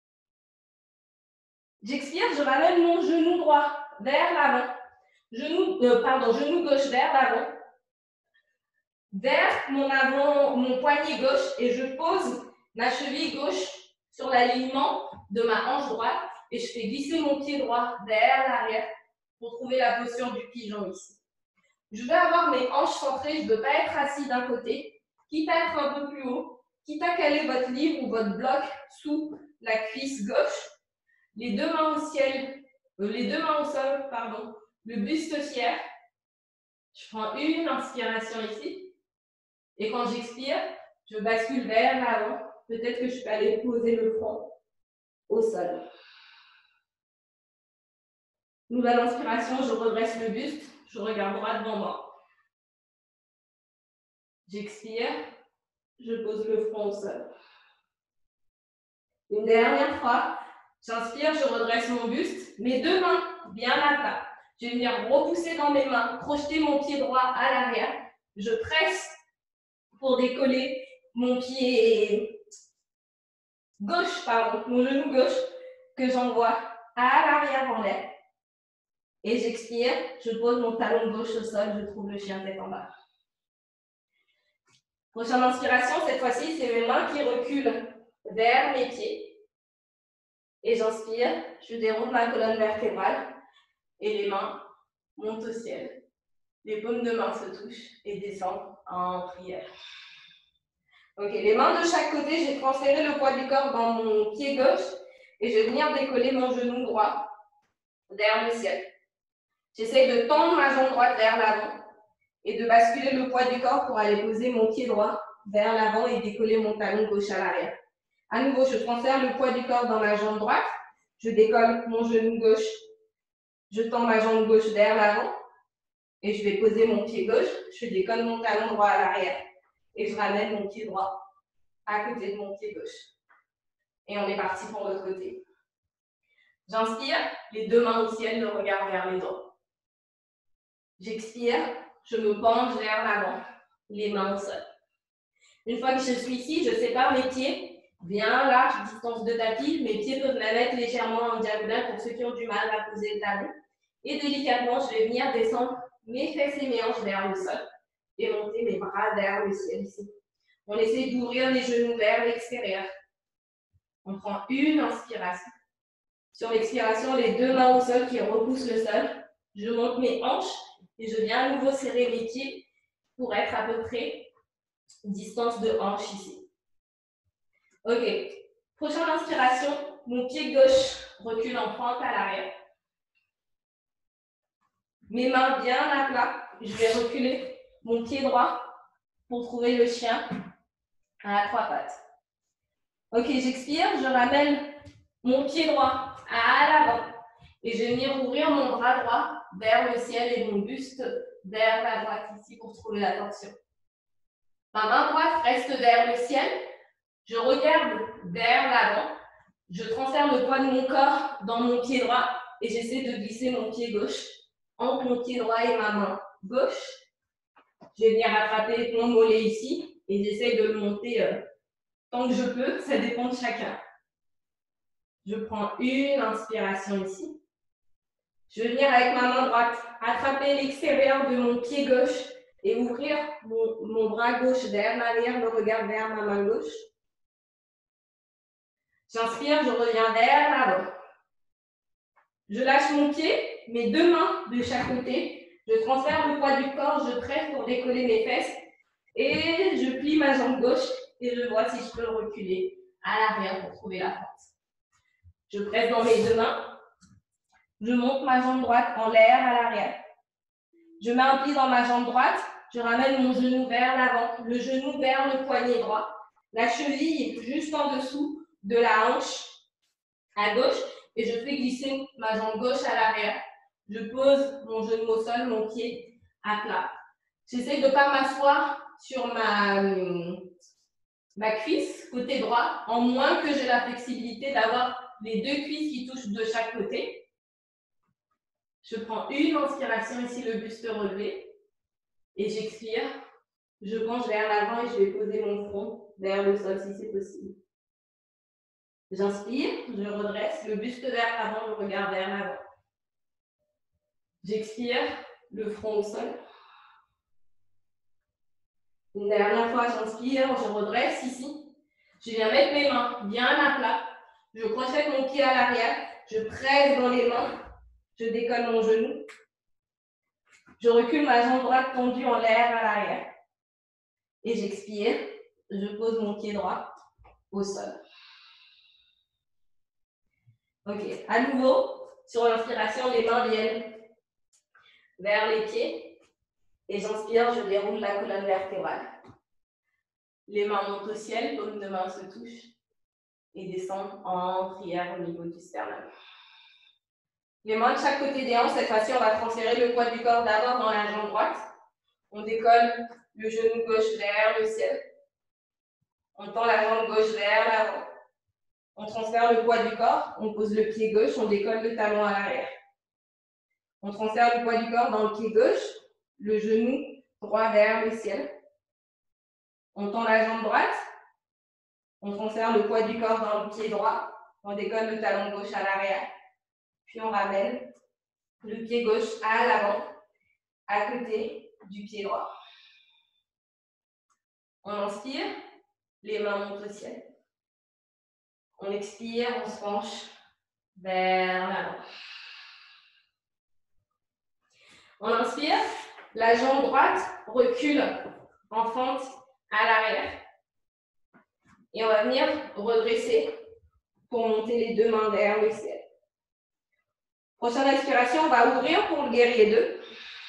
J'expire, je ramène mon genou droit vers l'avant. Genou gauche vers l'avant. Vers mon poignet gauche et je pose ma cheville gauche sur l'alignement de ma hanche droite et je fais glisser mon pied droit vers l'arrière pour trouver la posture du pigeon ici. Je vais avoir mes hanches centrées, je ne veux pas être assis d'un côté, quitte à être un peu plus haut, quitte à caler votre livre ou votre bloc sous la cuisse gauche, les deux mains au sol, le buste fier. Je prends une inspiration ici. Et quand j'expire, je bascule vers l'avant. Peut-être que je peux aller poser le front au sol. Nouvelle inspiration, je redresse le buste. Je regarde droit devant moi. J'expire, je pose le front au sol. Une dernière fois, j'inspire, je redresse mon buste. Mes deux mains bien à plat. Je vais venir repousser dans mes mains, projeter mon pied droit à l'arrière. Je presse pour décoller mon pied gauche, mon genou gauche que j'envoie à l'arrière en l'air. Et j'expire, je pose mon talon gauche au sol, je trouve le chien tête en bas. Prochaine inspiration, cette fois-ci, c'est mes mains qui reculent vers mes pieds. Et j'inspire, je déroule ma colonne vertébrale et les mains montent au ciel. Les paumes de main se touchent et descendent en prière. Ok, les mains de chaque côté, j'ai transféré le poids du corps dans mon pied gauche et je vais venir décoller mon genou droit vers le ciel. J'essaie de tendre ma jambe droite vers l'avant et de basculer le poids du corps pour aller poser mon pied droit vers l'avant et décoller mon talon gauche à l'arrière. À nouveau, je transfère le poids du corps dans ma jambe droite, je décolle mon genou gauche, je tends ma jambe gauche vers l'avant et je vais poser mon pied gauche, je décolle mon talon droit à l'arrière et je ramène mon pied droit à côté de mon pied gauche. Et on est parti pour l'autre côté. J'inspire, les deux mains au ciel, le regard vers les doigts. J'expire, je me penche vers l'avant, les mains au sol. Une fois que je suis ici, je sépare mes pieds, bien large, distance de tapis. Mes pieds peuvent même être légèrement en diagonale pour ceux qui ont du mal à poser le talon. Et délicatement, je vais venir descendre mes fesses et mes hanches vers le sol et monter mes bras vers le ciel ici. On essaie d'ouvrir les genoux vers l'extérieur. On prend une inspiration. Sur l'expiration, les deux mains au sol qui repoussent le sol. Je monte mes hanches et je viens à nouveau serrer mes pieds pour être à peu près distance de hanche ici. Ok. Prochaine inspiration, mon pied gauche recule en pente à l'arrière. Mes mains bien à plat. Je vais reculer mon pied droit pour trouver le chien à trois pattes. Ok, j'expire, je ramène mon pied droit à l'avant et je vais venir ouvrir mon bras droit vers le ciel et mon buste vers la droite ici pour trouver la torsion. Ma main droite reste vers le ciel, je regarde vers l'avant, je transfère le poids de mon corps dans mon pied droit et j'essaie de glisser mon pied gauche entre mon pied droit et ma main gauche. Je vais venir attraper mon mollet ici et j'essaie de le monter tant que je peux, ça dépend de chacun. Je prends une inspiration ici. Je vais venir avec ma main droite attraper l'extérieur de mon pied gauche et ouvrir mon bras gauche vers l'arrière, le regard vers ma main gauche. J'inspire, je reviens vers l'avant. Je lâche mon pied, mes deux mains de chaque côté. Je transfère le poids du corps, je presse pour décoller mes fesses et je plie ma jambe gauche et je vois si je peux reculer à l'arrière pour trouver la force. Je presse dans mes deux mains. Je monte ma jambe droite en l'air à l'arrière. Je mets un pli dans ma jambe droite. Je ramène mon genou vers l'avant, le genou vers le poignet droit. La cheville juste en dessous de la hanche à gauche et je fais glisser ma jambe gauche à l'arrière. Je pose mon genou au sol, mon pied à plat. J'essaie de ne pas m'asseoir sur ma cuisse côté droit, en moins que j'ai la flexibilité d'avoir les deux cuisses qui touchent de chaque côté. Je prends une inspiration ici, le buste relevé. Et j'expire. Je penche vers l'avant et je vais poser mon front vers le sol si c'est possible. J'inspire, je redresse, le buste vers l'avant, le regard vers l'avant. J'expire, le front au sol. Une dernière fois, j'inspire, je redresse ici. Je viens mettre mes mains bien à plat. Je projette mon pied à l'arrière. Je presse dans les mains. Je décolle mon genou. Je recule ma jambe droite tendue en l'air à l'arrière. Et j'expire. Je pose mon pied droit au sol. Ok, à nouveau, sur l'inspiration, les mains viennent vers les pieds. Et j'inspire, je déroule la colonne vertébrale. Les mains montent au ciel, paumes de main se touchent et descendent en prière au niveau du sternum. Les mains de chaque côté des hanches, cette fois-ci, on va transférer le poids du corps d'abord dans la jambe droite. On décolle le genou gauche vers le ciel. On tend la jambe gauche vers l'avant. On transfère le poids du corps, on pose le pied gauche, on décolle le talon à l'arrière. On transfère le poids du corps dans le pied gauche, le genou droit vers le ciel. On tend la jambe droite, on transfère le poids du corps dans le pied droit, on décolle le talon gauche à l'arrière, puis on ramène le pied gauche à l'avant, à côté du pied droit. On inspire, les mains montent au ciel. On expire, on se penche vers l'avant. On inspire, la jambe droite recule en fente à l'arrière. Et on va venir redresser pour monter les deux mains derrière le ciel. Prochaine expiration, on va ouvrir pour le guerrier 2.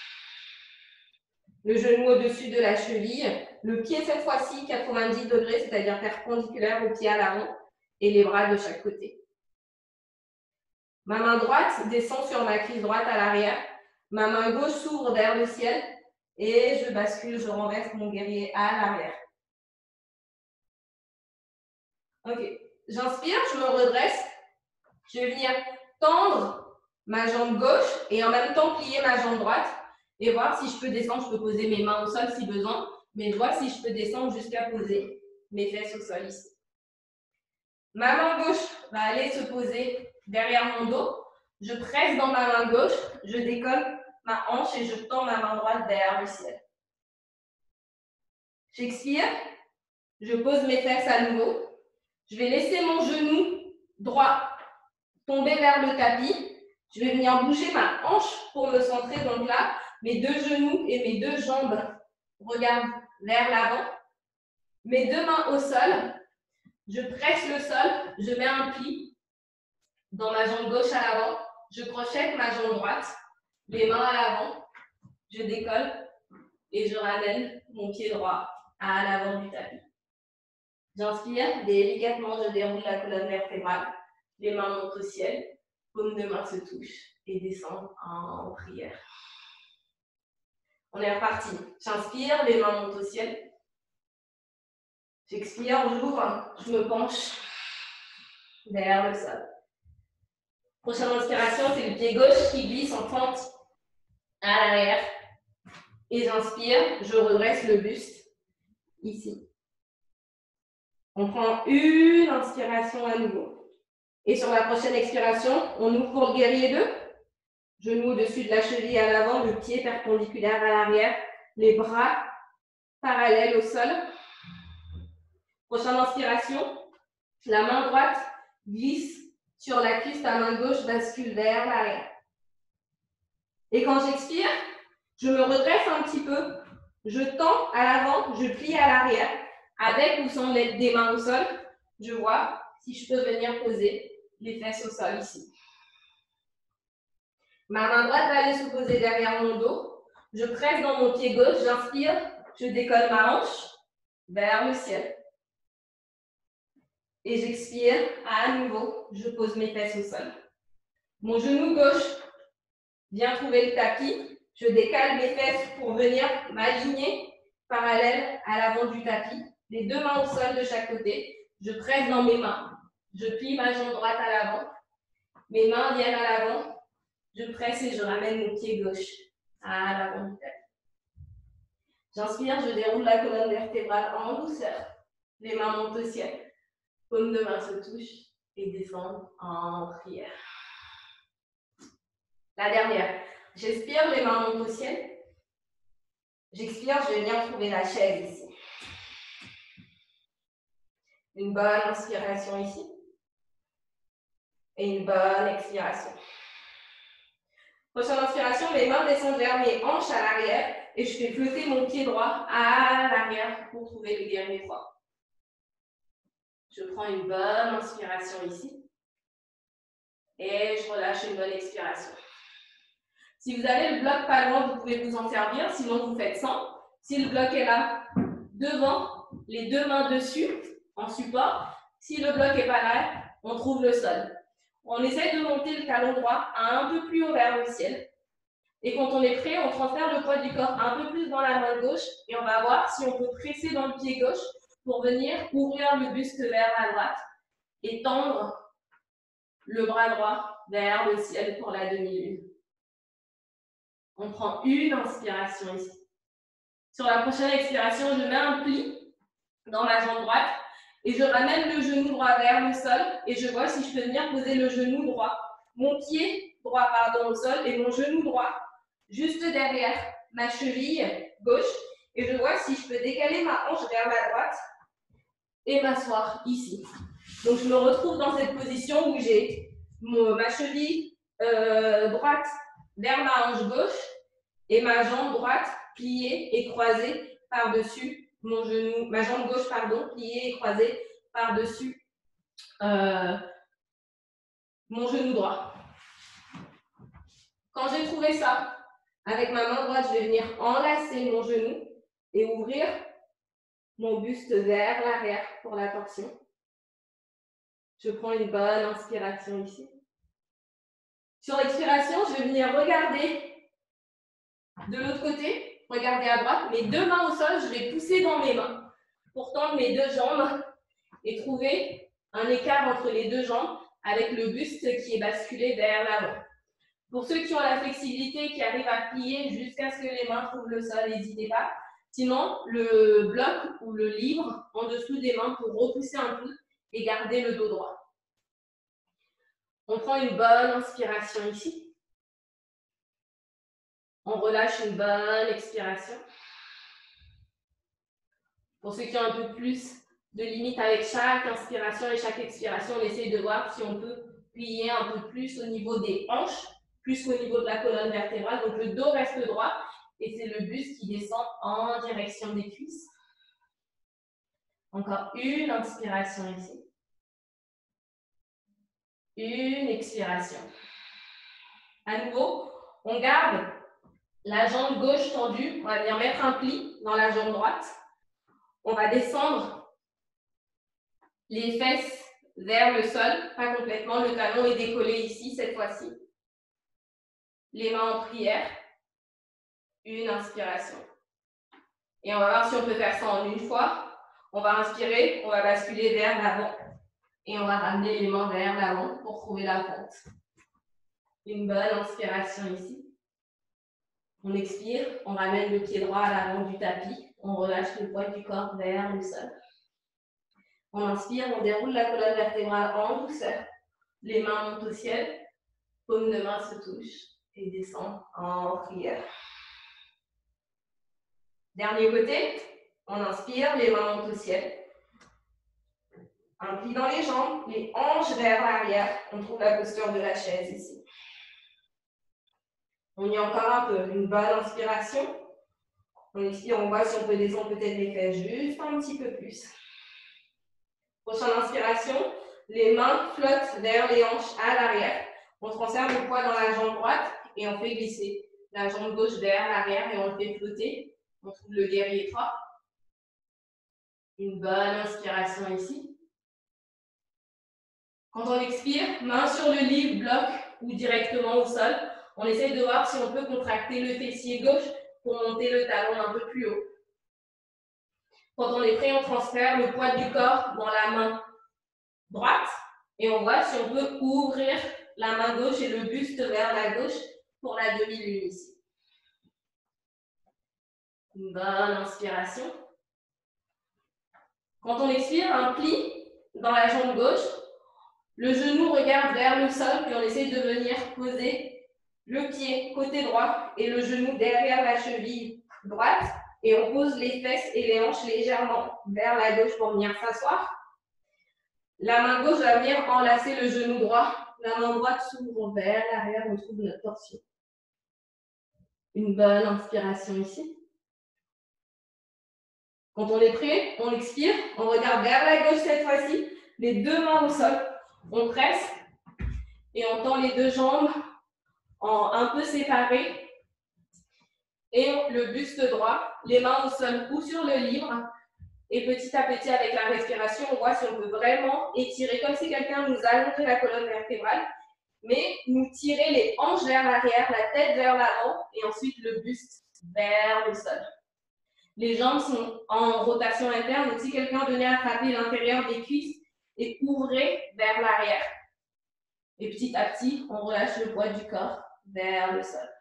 Le genou au-dessus de la cheville. Le pied, cette fois-ci, 90 degrés, c'est-à-dire perpendiculaire au pied à l'avant. Et les bras de chaque côté. Ma main droite descend sur ma cuisse droite à l'arrière. Ma main gauche s'ouvre vers le ciel. Et je bascule, je renverse mon guerrier à l'arrière. Ok. J'inspire, je me redresse. Je vais venir tendre ma jambe gauche et en même temps plier ma jambe droite. Et voir si je peux descendre. Je peux poser mes mains au sol si besoin. Mais je vois si je peux descendre jusqu'à poser mes fesses au sol ici. Ma main gauche va aller se poser derrière mon dos. Je presse dans ma main gauche, je décolle ma hanche et je tends ma main droite derrière le ciel. J'expire, je pose mes fesses à nouveau. Je vais laisser mon genou droit tomber vers le tapis. Je vais venir bouger ma hanche pour me centrer. Donc là, mes deux genoux et mes deux jambes regardent vers l'avant. Mes deux mains au sol. Je presse le sol, je mets un pli dans ma jambe gauche à l'avant. Je crochette ma jambe droite, les mains à l'avant. Je décolle et je ramène mon pied droit à l'avant du tapis. J'inspire, délicatement, je déroule la colonne vertébrale. Les mains montent au ciel, paumes de main se touchent et descendent en prière. On est reparti. J'inspire, les mains montent au ciel. J'expire, j'ouvre, je me penche vers le sol. Prochaine inspiration, c'est le pied gauche qui glisse en fente à l'arrière. Et j'inspire, je redresse le buste ici. On prend une inspiration à nouveau. Et sur la prochaine expiration, on ouvre pour le guerrier 2. Genou au-dessus de la cheville à l'avant, le pied perpendiculaire à l'arrière, les bras parallèles au sol. Prochaine inspiration, la main droite glisse sur la cuisse, la main gauche bascule vers l'arrière. Et quand j'expire, je me redresse un petit peu, je tends à l'avant, je plie à l'arrière, avec ou sans l'aide des mains au sol, je vois si je peux venir poser les fesses au sol ici. Ma main droite va aller se poser derrière mon dos, je presse dans mon pied gauche, j'inspire, je décolle ma hanche vers le ciel. Et j'expire, à nouveau, je pose mes fesses au sol. Mon genou gauche vient trouver le tapis, je décale mes fesses pour venir m'aligner parallèle à l'avant du tapis, les deux mains au sol de chaque côté, je presse dans mes mains, je plie ma jambe droite à l'avant, mes mains viennent à l'avant, je presse et je ramène mon pied gauche à l'avant du tapis. J'inspire, je déroule la colonne vertébrale en douceur, les mains montent au ciel. Paumes de main se touchent et descendent en prière. La dernière. J'expire, les mains montent au ciel. J'expire, je vais venir trouver la chaise ici. Une bonne inspiration ici. Et une bonne expiration. Prochaine inspiration, mes mains descendent vers mes hanches à l'arrière et je fais flotter mon pied droit à l'arrière pour trouver le guerrier 3. Je prends une bonne inspiration ici. Et je relâche une bonne expiration. Si vous avez le bloc pas loin, vous pouvez vous en servir, sinon vous faites sans. Si le bloc est là, devant, les deux mains dessus, en support. Si le bloc n'est pas là, on trouve le sol. On essaie de monter le talon droit un peu plus haut vers le ciel. Et quand on est prêt, on transfère le poids du corps un peu plus dans la main gauche et on va voir si on peut presser dans le pied gauche pour venir ouvrir le buste vers la droite et tendre le bras droit vers le ciel pour la demi-lune. On prend une inspiration ici. Sur la prochaine expiration, je mets un pli dans ma jambe droite et je ramène le genou droit vers le sol et je vois si je peux venir poser le genou droit, mon pied droit au sol et mon genou droit juste derrière ma cheville gauche et je vois si je peux décaler ma hanche vers la droite et m'asseoir ici. Donc je me retrouve dans cette position où j'ai ma cheville droite vers ma hanche gauche et ma jambe droite pliée et croisée par-dessus mon genou, ma jambe gauche, pardon, pliée et croisée par-dessus mon genou droit. Quand j'ai trouvé ça, avec ma main droite, je vais venir enlacer mon genou et ouvrir mon buste vers l'arrière pour la torsion. Je prends une bonne inspiration ici. Sur l'expiration, je vais venir regarder de l'autre côté, regarder à droite, mes deux mains au sol, je vais pousser dans mes mains pour tendre mes deux jambes et trouver un écart entre les deux jambes avec le buste qui est basculé vers l'avant. Pour ceux qui ont la flexibilité, qui arrivent à plier jusqu'à ce que les mains trouvent le sol, n'hésitez pas. Sinon, le bloc ou le livre en dessous des mains pour repousser un peu et garder le dos droit. On prend une bonne inspiration ici. On relâche une bonne expiration. Pour ceux qui ont un peu plus de limite avec chaque inspiration et chaque expiration, on essaye de voir si on peut plier un peu plus au niveau des hanches, plus qu'au niveau de la colonne vertébrale. Donc le dos reste droit et c'est le buste qui descend en direction des cuisses. Encore une inspiration ici. Une expiration. À nouveau, on garde la jambe gauche tendue. On va venir mettre un pli dans la jambe droite. On va descendre les fesses vers le sol, pas complètement. Le talon est décollé ici, cette fois-ci. Les mains en prière. Une inspiration. Et on va voir si on peut faire ça en une fois. On va inspirer, on va basculer vers l'avant. Et on va ramener les mains vers l'avant pour trouver la pente. Une bonne inspiration ici. On expire, on ramène le pied droit à l'avant du tapis. On relâche le poids du corps vers le sol. On inspire, on déroule la colonne vertébrale en douceur. Les mains montent au ciel. Paume de main se touche et descend en prière. Dernier côté, on inspire, les mains montent au ciel. Un pli dans les jambes, les hanches vers l'arrière. On trouve la posture de la chaise ici. On y a encore un peu, une bonne inspiration. On expire, on voit si on peut descendre peut-être les fesses juste un petit peu plus. Prochaine inspiration, les mains flottent vers les hanches à l'arrière. On transfère le poids dans la jambe droite et on fait glisser la jambe gauche vers l'arrière et on le fait flotter. On trouve le guerrier 3. Une bonne inspiration ici. Quand on expire, main sur le livre, bloc ou directement au sol, on essaye de voir si on peut contracter le fessier gauche pour monter le talon un peu plus haut. Quand on est prêt, on transfère le poids du corps dans la main droite et on voit si on peut ouvrir la main gauche et le buste vers la gauche pour la demi-lune ici. Une bonne inspiration. Quand on expire, un pli dans la jambe gauche. Le genou regarde vers le sol, puis on essaie de venir poser le pied côté droit et le genou derrière la cheville droite. Et on pose les fesses et les hanches légèrement vers la gauche pour venir s'asseoir. La main gauche va venir enlacer le genou droit. La main droite s'ouvre vers l'arrière, on trouve notre torsion. Une bonne inspiration ici. Quand on est prêt, on expire, on regarde vers la gauche cette fois-ci, les deux mains au sol. On presse et on tend les deux jambes un peu séparées. Et le buste droit, les mains au sol ou sur le livre. Et petit à petit, avec la respiration, on voit si on peut vraiment étirer, comme si quelqu'un nous allongeait la colonne vertébrale, mais nous tirer les hanches vers l'arrière, la tête vers l'avant, et ensuite le buste vers le sol. Les jambes sont en rotation interne, donc si quelqu'un venait attraper l'intérieur des cuisses et ouvrait vers l'arrière. Et petit à petit, on relâche le poids du corps vers le sol.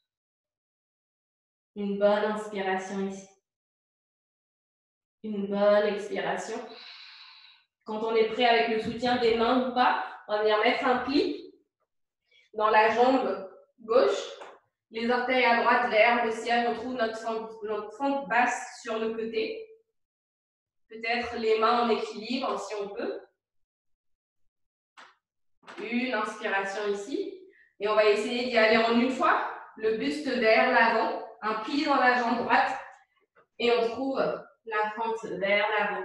Une bonne inspiration ici. Une bonne expiration. Quand on est prêt avec le soutien des mains ou pas, on va venir mettre un pli dans la jambe gauche. Les orteils à droite vers le ciel. On trouve notre fente basse sur le côté. Peut-être les mains en équilibre si on peut. Une inspiration ici. Et on va essayer d'y aller en une fois. Le buste vers l'avant. un pli dans la jambe droite et on trouve la fente vers l'avant.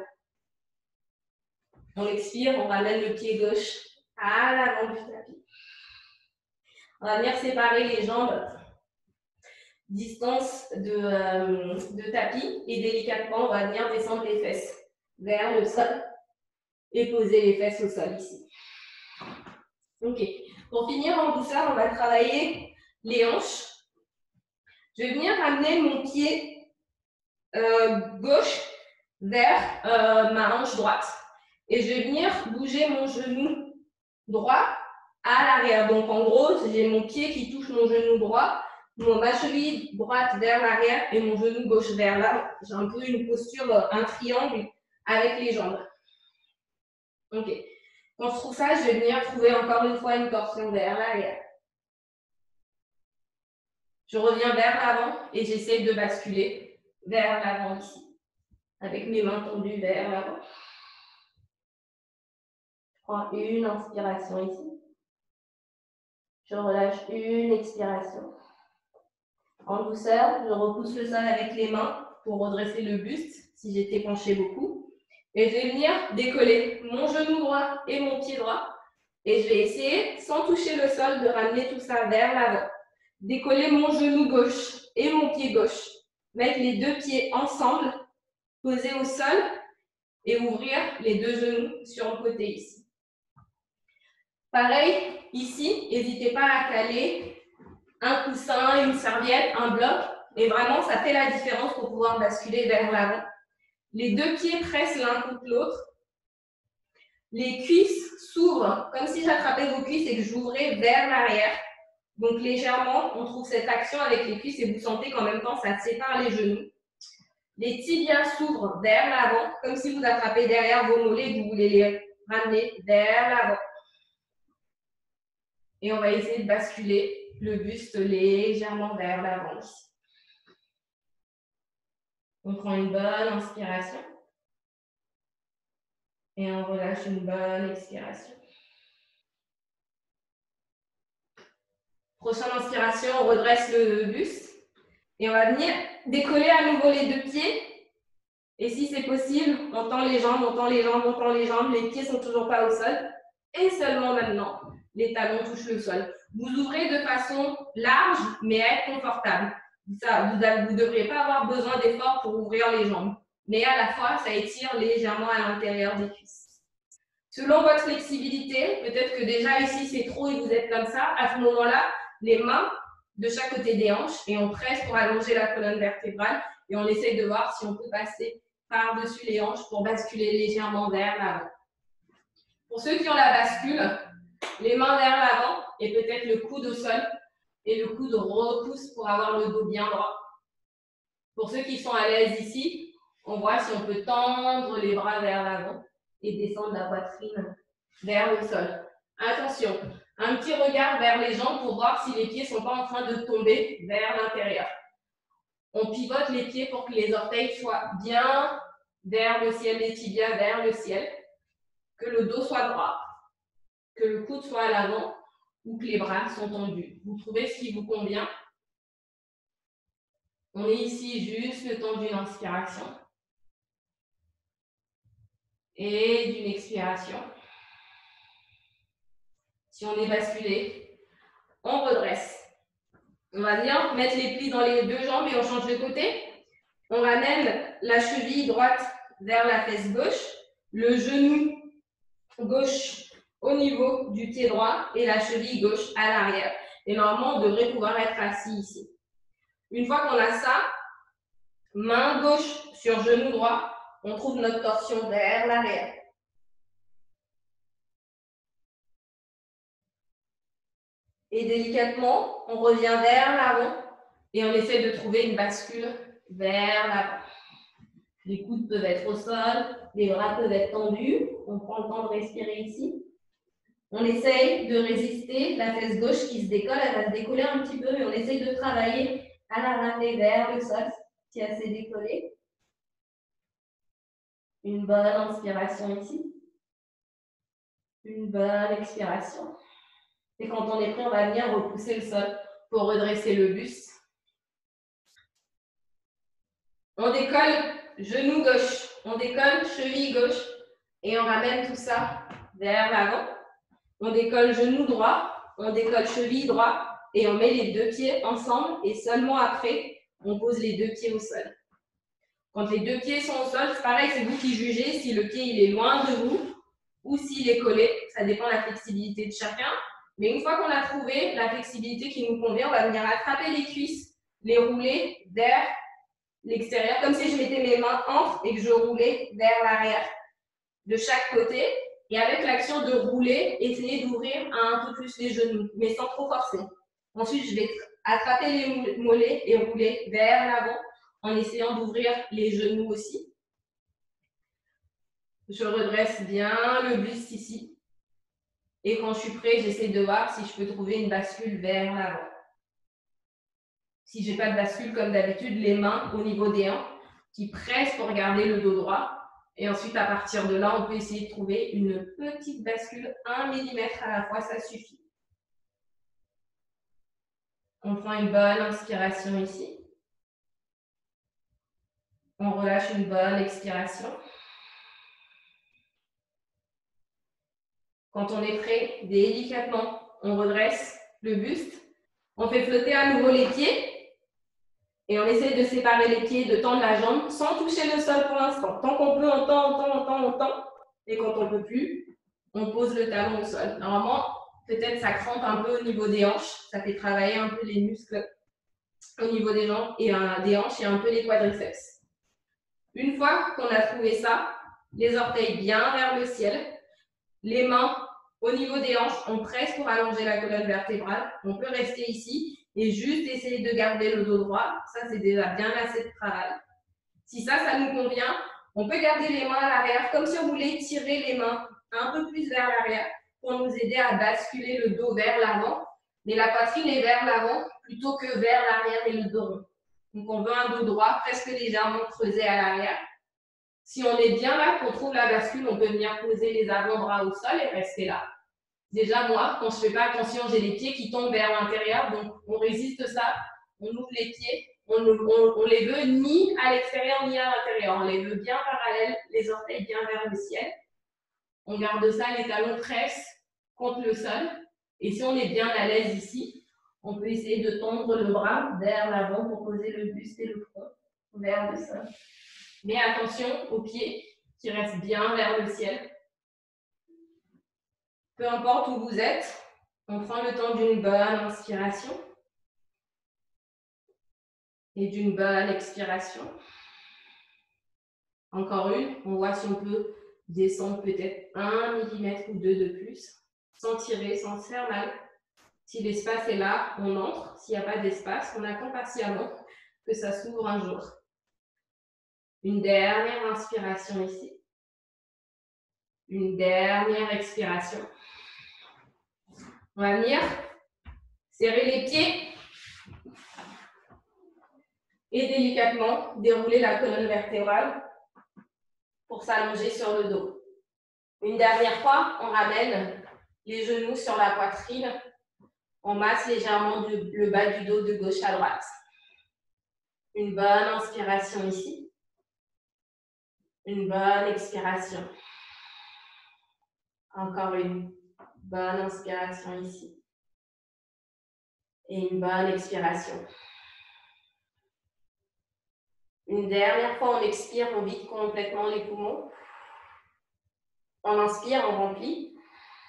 On expire, on ramène le pied gauche à l'avant du tapis. On va venir séparer les jambes distance de tapis et délicatement, on va venir descendre les fesses vers le sol et poser les fesses au sol ici. Ok. Pour finir en douceur, on va travailler les hanches. Je vais venir amener mon pied gauche vers ma hanche droite et je vais venir bouger mon genou droit à l'arrière. Donc en gros, j'ai mon pied qui touche mon genou droit, ma cheville droite vers l'arrière et mon genou gauche vers l'avant. J'ai un peu une posture, un triangle avec les jambes. Ok. Quand je trouve ça, je vais venir trouver encore une fois une torsion vers l'arrière. Je reviens vers l'avant et j'essaie de basculer vers l'avant ici, avec mes mains tendues vers l'avant. Je prends une inspiration ici. Je relâche une expiration. En douceur, je repousse le sol avec les mains pour redresser le buste, si j'étais penchée beaucoup. Et je vais venir décoller mon genou droit et mon pied droit. Et je vais essayer, sans toucher le sol, de ramener tout ça vers l'avant. Décoller mon genou gauche et mon pied gauche. Mettre les deux pieds ensemble, poser au sol et ouvrir les deux genoux sur le côté ici. Pareil, ici, n'hésitez pas à caler un coussin, une serviette, un bloc. Et vraiment, ça fait la différence pour pouvoir basculer vers l'avant. Les deux pieds pressent l'un contre l'autre. Les cuisses s'ouvrent comme si j'attrapais vos cuisses et que j'ouvrais vers l'arrière. Donc légèrement, on trouve cette action avec les cuisses et vous sentez qu'en même temps, ça sépare les genoux. Les tibias s'ouvrent vers l'avant, comme si vous attrapez derrière vos mollets et que vous voulez les ramener vers l'avant. Et on va essayer de basculer le buste légèrement vers l'avant. On prend une bonne inspiration. Et on relâche une bonne expiration. Prochaine inspiration, on redresse le buste. Et on va venir décoller à nouveau les deux pieds. Et si c'est possible, on tend les jambes, on tend les jambes, on tend les jambes. Les pieds ne sont toujours pas au sol. Et seulement maintenant, les talons touchent le sol. Vous ouvrez de façon large, mais à être confortable. Ça, vous ne devriez pas avoir besoin d'effort pour ouvrir les jambes. Mais à la fois, ça étire légèrement à l'intérieur des cuisses. Selon votre flexibilité, peut-être que déjà ici c'est trop et vous êtes comme ça, à ce moment-là, les mains de chaque côté des hanches et on presse pour allonger la colonne vertébrale et on essaye de voir si on peut passer par-dessus les hanches pour basculer légèrement vers l'avant. Pour ceux qui ont la bascule, les mains vers l'avant et peut-être le coude au sol et le coude repousse pour avoir le dos bien droit. Pour ceux qui sont à l'aise ici, on voit si on peut tendre les bras vers l'avant et descendre la poitrine vers le sol. Attention, un petit regard vers les jambes pour voir si les pieds ne sont pas en train de tomber vers l'intérieur. On pivote les pieds pour que les orteils soient bien vers le ciel, les tibias vers le ciel, que le dos soit droit, que le coude soit à l'avant ou que les bras sont tendus. Vous trouvez ce qui vous convient. On est ici juste le temps d'une inspiration et d'une expiration. Si on est basculé, on redresse. On va venir mettre les plis dans les deux jambes et on change de côté. On ramène la cheville droite vers la fesse gauche, le genou gauche au niveau du pied droit et la cheville gauche à l'arrière. Et normalement, on devrait pouvoir être assis ici. Une fois qu'on a ça, main gauche sur genou droit, on trouve notre torsion vers l'arrière. Et délicatement, on revient vers l'avant et on essaie de trouver une bascule vers l'avant. Les coudes peuvent être au sol, les bras peuvent être tendus. On prend le temps de respirer ici. On essaye de résister, la fesse gauche qui se décolle, elle va se décoller un petit peu, mais on essaye de travailler à la ramener vers le sol, qui est assez décollé. Une bonne inspiration ici. Une bonne expiration. Et quand on est prêt, on va venir repousser le sol pour redresser le buste. On décolle genou gauche, on décolle cheville gauche et on ramène tout ça vers l'avant. On décolle genou droit, on décolle cheville droit et on met les deux pieds ensemble et seulement après, on pose les deux pieds au sol. Quand les deux pieds sont au sol, c'est pareil, c'est vous qui jugez si le pied il est loin de vous ou s'il est collé. Ça dépend de la flexibilité de chacun. Mais une fois qu'on a trouvé la flexibilité qui nous convient, on va venir attraper les cuisses, les rouler vers l'extérieur, comme si je mettais mes mains entre et que je roulais vers l'arrière de chaque côté. Et avec l'action de rouler, essayer d'ouvrir un peu plus les genoux, mais sans trop forcer. Ensuite, je vais attraper les mollets et rouler vers l'avant en essayant d'ouvrir les genoux aussi. Je redresse bien le buste ici. Et quand je suis prêt, j'essaie de voir si je peux trouver une bascule vers l'avant. Si je n'ai pas de bascule, comme d'habitude, les mains au niveau des hanches qui pressent pour garder le dos droit. Et ensuite, à partir de là, on peut essayer de trouver une petite bascule, 1 mm à la fois, ça suffit. On prend une bonne inspiration ici. On relâche une bonne expiration. Quand on est prêt, délicatement, on redresse le buste. On fait flotter à nouveau les pieds. Et on essaie de séparer les pieds, de tendre la jambe sans toucher le sol pour l'instant. Tant qu'on peut, on tend. Et quand on ne peut plus, on pose le talon au sol. Normalement, peut-être ça crampe un peu au niveau des hanches. Ça fait travailler un peu les muscles au niveau des jambes et des hanches et un peu les quadriceps. Une fois qu'on a trouvé ça, les orteils bien vers le ciel, les mains au niveau des hanches, on presse pour allonger la colonne vertébrale. On peut rester ici et juste essayer de garder le dos droit. Ça, c'est déjà bien assez de travail. Si ça nous convient, on peut garder les mains à l'arrière, comme si on voulait tirer les mains un peu plus vers l'arrière pour nous aider à basculer le dos vers l'avant. Mais la poitrine est vers l'avant plutôt que vers l'arrière et le dos rond. Donc, on veut un dos droit presque légèrement creusé à l'arrière. Si on est bien là, qu'on trouve la bascule, on peut venir poser les avant-bras au sol et rester là. Déjà, moi, quand je ne fais pas attention, j'ai les pieds qui tombent vers l'intérieur, donc on résiste ça, on ouvre les pieds, on les veut ni à l'extérieur ni à l'intérieur, on les veut bien parallèles, les orteils bien vers le ciel. On garde ça, les talons pressent contre le sol, et si on est bien à l'aise ici, on peut essayer de tendre le bras vers l'avant pour poser le buste et le front vers le sol. Mais attention aux pieds qui restent bien vers le ciel. Peu importe où vous êtes, on prend le temps d'une bonne inspiration et d'une bonne expiration. Encore une, on voit si on peut descendre peut-être 1 mm ou 2 de plus, sans tirer, sans se faire mal. Si l'espace est là, on entre. S'il n'y a pas d'espace, on attend patiemment que ça s'ouvre un jour. Une dernière inspiration ici. Une dernière expiration. On va venir serrer les pieds et délicatement dérouler la colonne vertébrale pour s'allonger sur le dos. Une dernière fois, on ramène les genoux sur la poitrine. On masse légèrement le bas du dos de gauche à droite. Une bonne inspiration ici. Une bonne expiration. Encore une bonne inspiration ici. Et une bonne expiration. Une dernière fois, on expire, on vide complètement les poumons. On inspire, on remplit.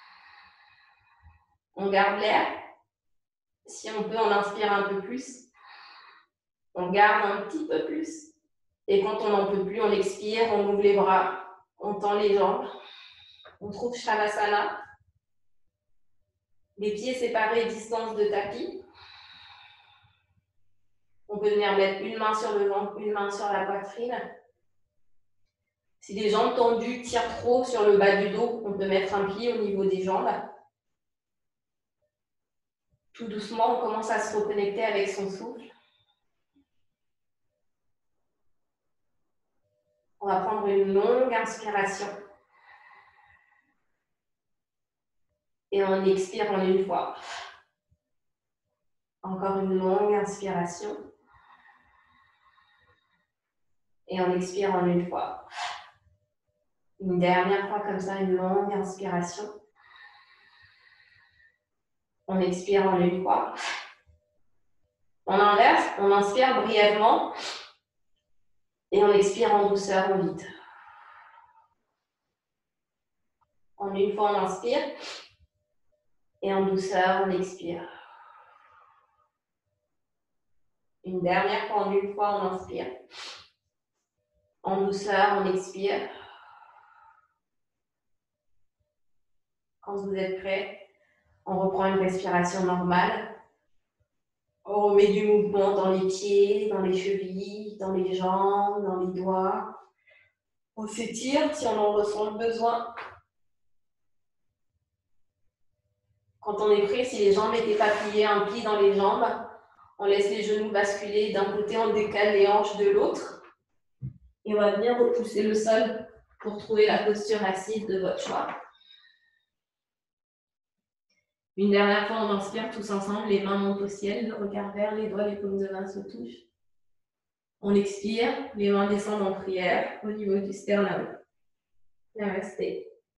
On garde l'air. Si on peut, on inspire un peu plus. On garde un petit peu plus. Et quand on n'en peut plus, on expire, on ouvre les bras, on tend les jambes. On trouve Shavasana. Les pieds séparés, distance de tapis. On peut venir mettre une main sur le ventre, une main sur la poitrine. Si les jambes tendues tirent trop sur le bas du dos, on peut mettre un pied au niveau des jambes. Tout doucement, on commence à se reconnecter avec son souffle. On va prendre une longue inspiration. Et on expire en une fois. Encore une longue inspiration. Et on expire en une fois. Une dernière fois comme ça, une longue inspiration. On expire en une fois. On inverse, on inspire brièvement et on expire en douceur, en vide. En une fois, on inspire et en douceur, on expire. Une dernière fois, en une fois, on inspire. En douceur, on expire. Quand vous êtes prêts, on reprend une respiration normale. On remet du mouvement dans les pieds, dans les chevilles, dans les jambes, dans les doigts. On s'étire si on en ressent le besoin. Quand on est prêt, si les jambes n'étaient pas pliées, un pli dans les jambes, on laisse les genoux basculer d'un côté, on décale les hanches de l'autre. Et on va venir repousser le sol pour trouver la posture assise de votre choix. Une dernière fois, on inspire tous ensemble, les mains montent au ciel, le regard vers les doigts, les paumes de main se touchent. On expire, les mains descendent en prière au niveau du sternum. Namasté.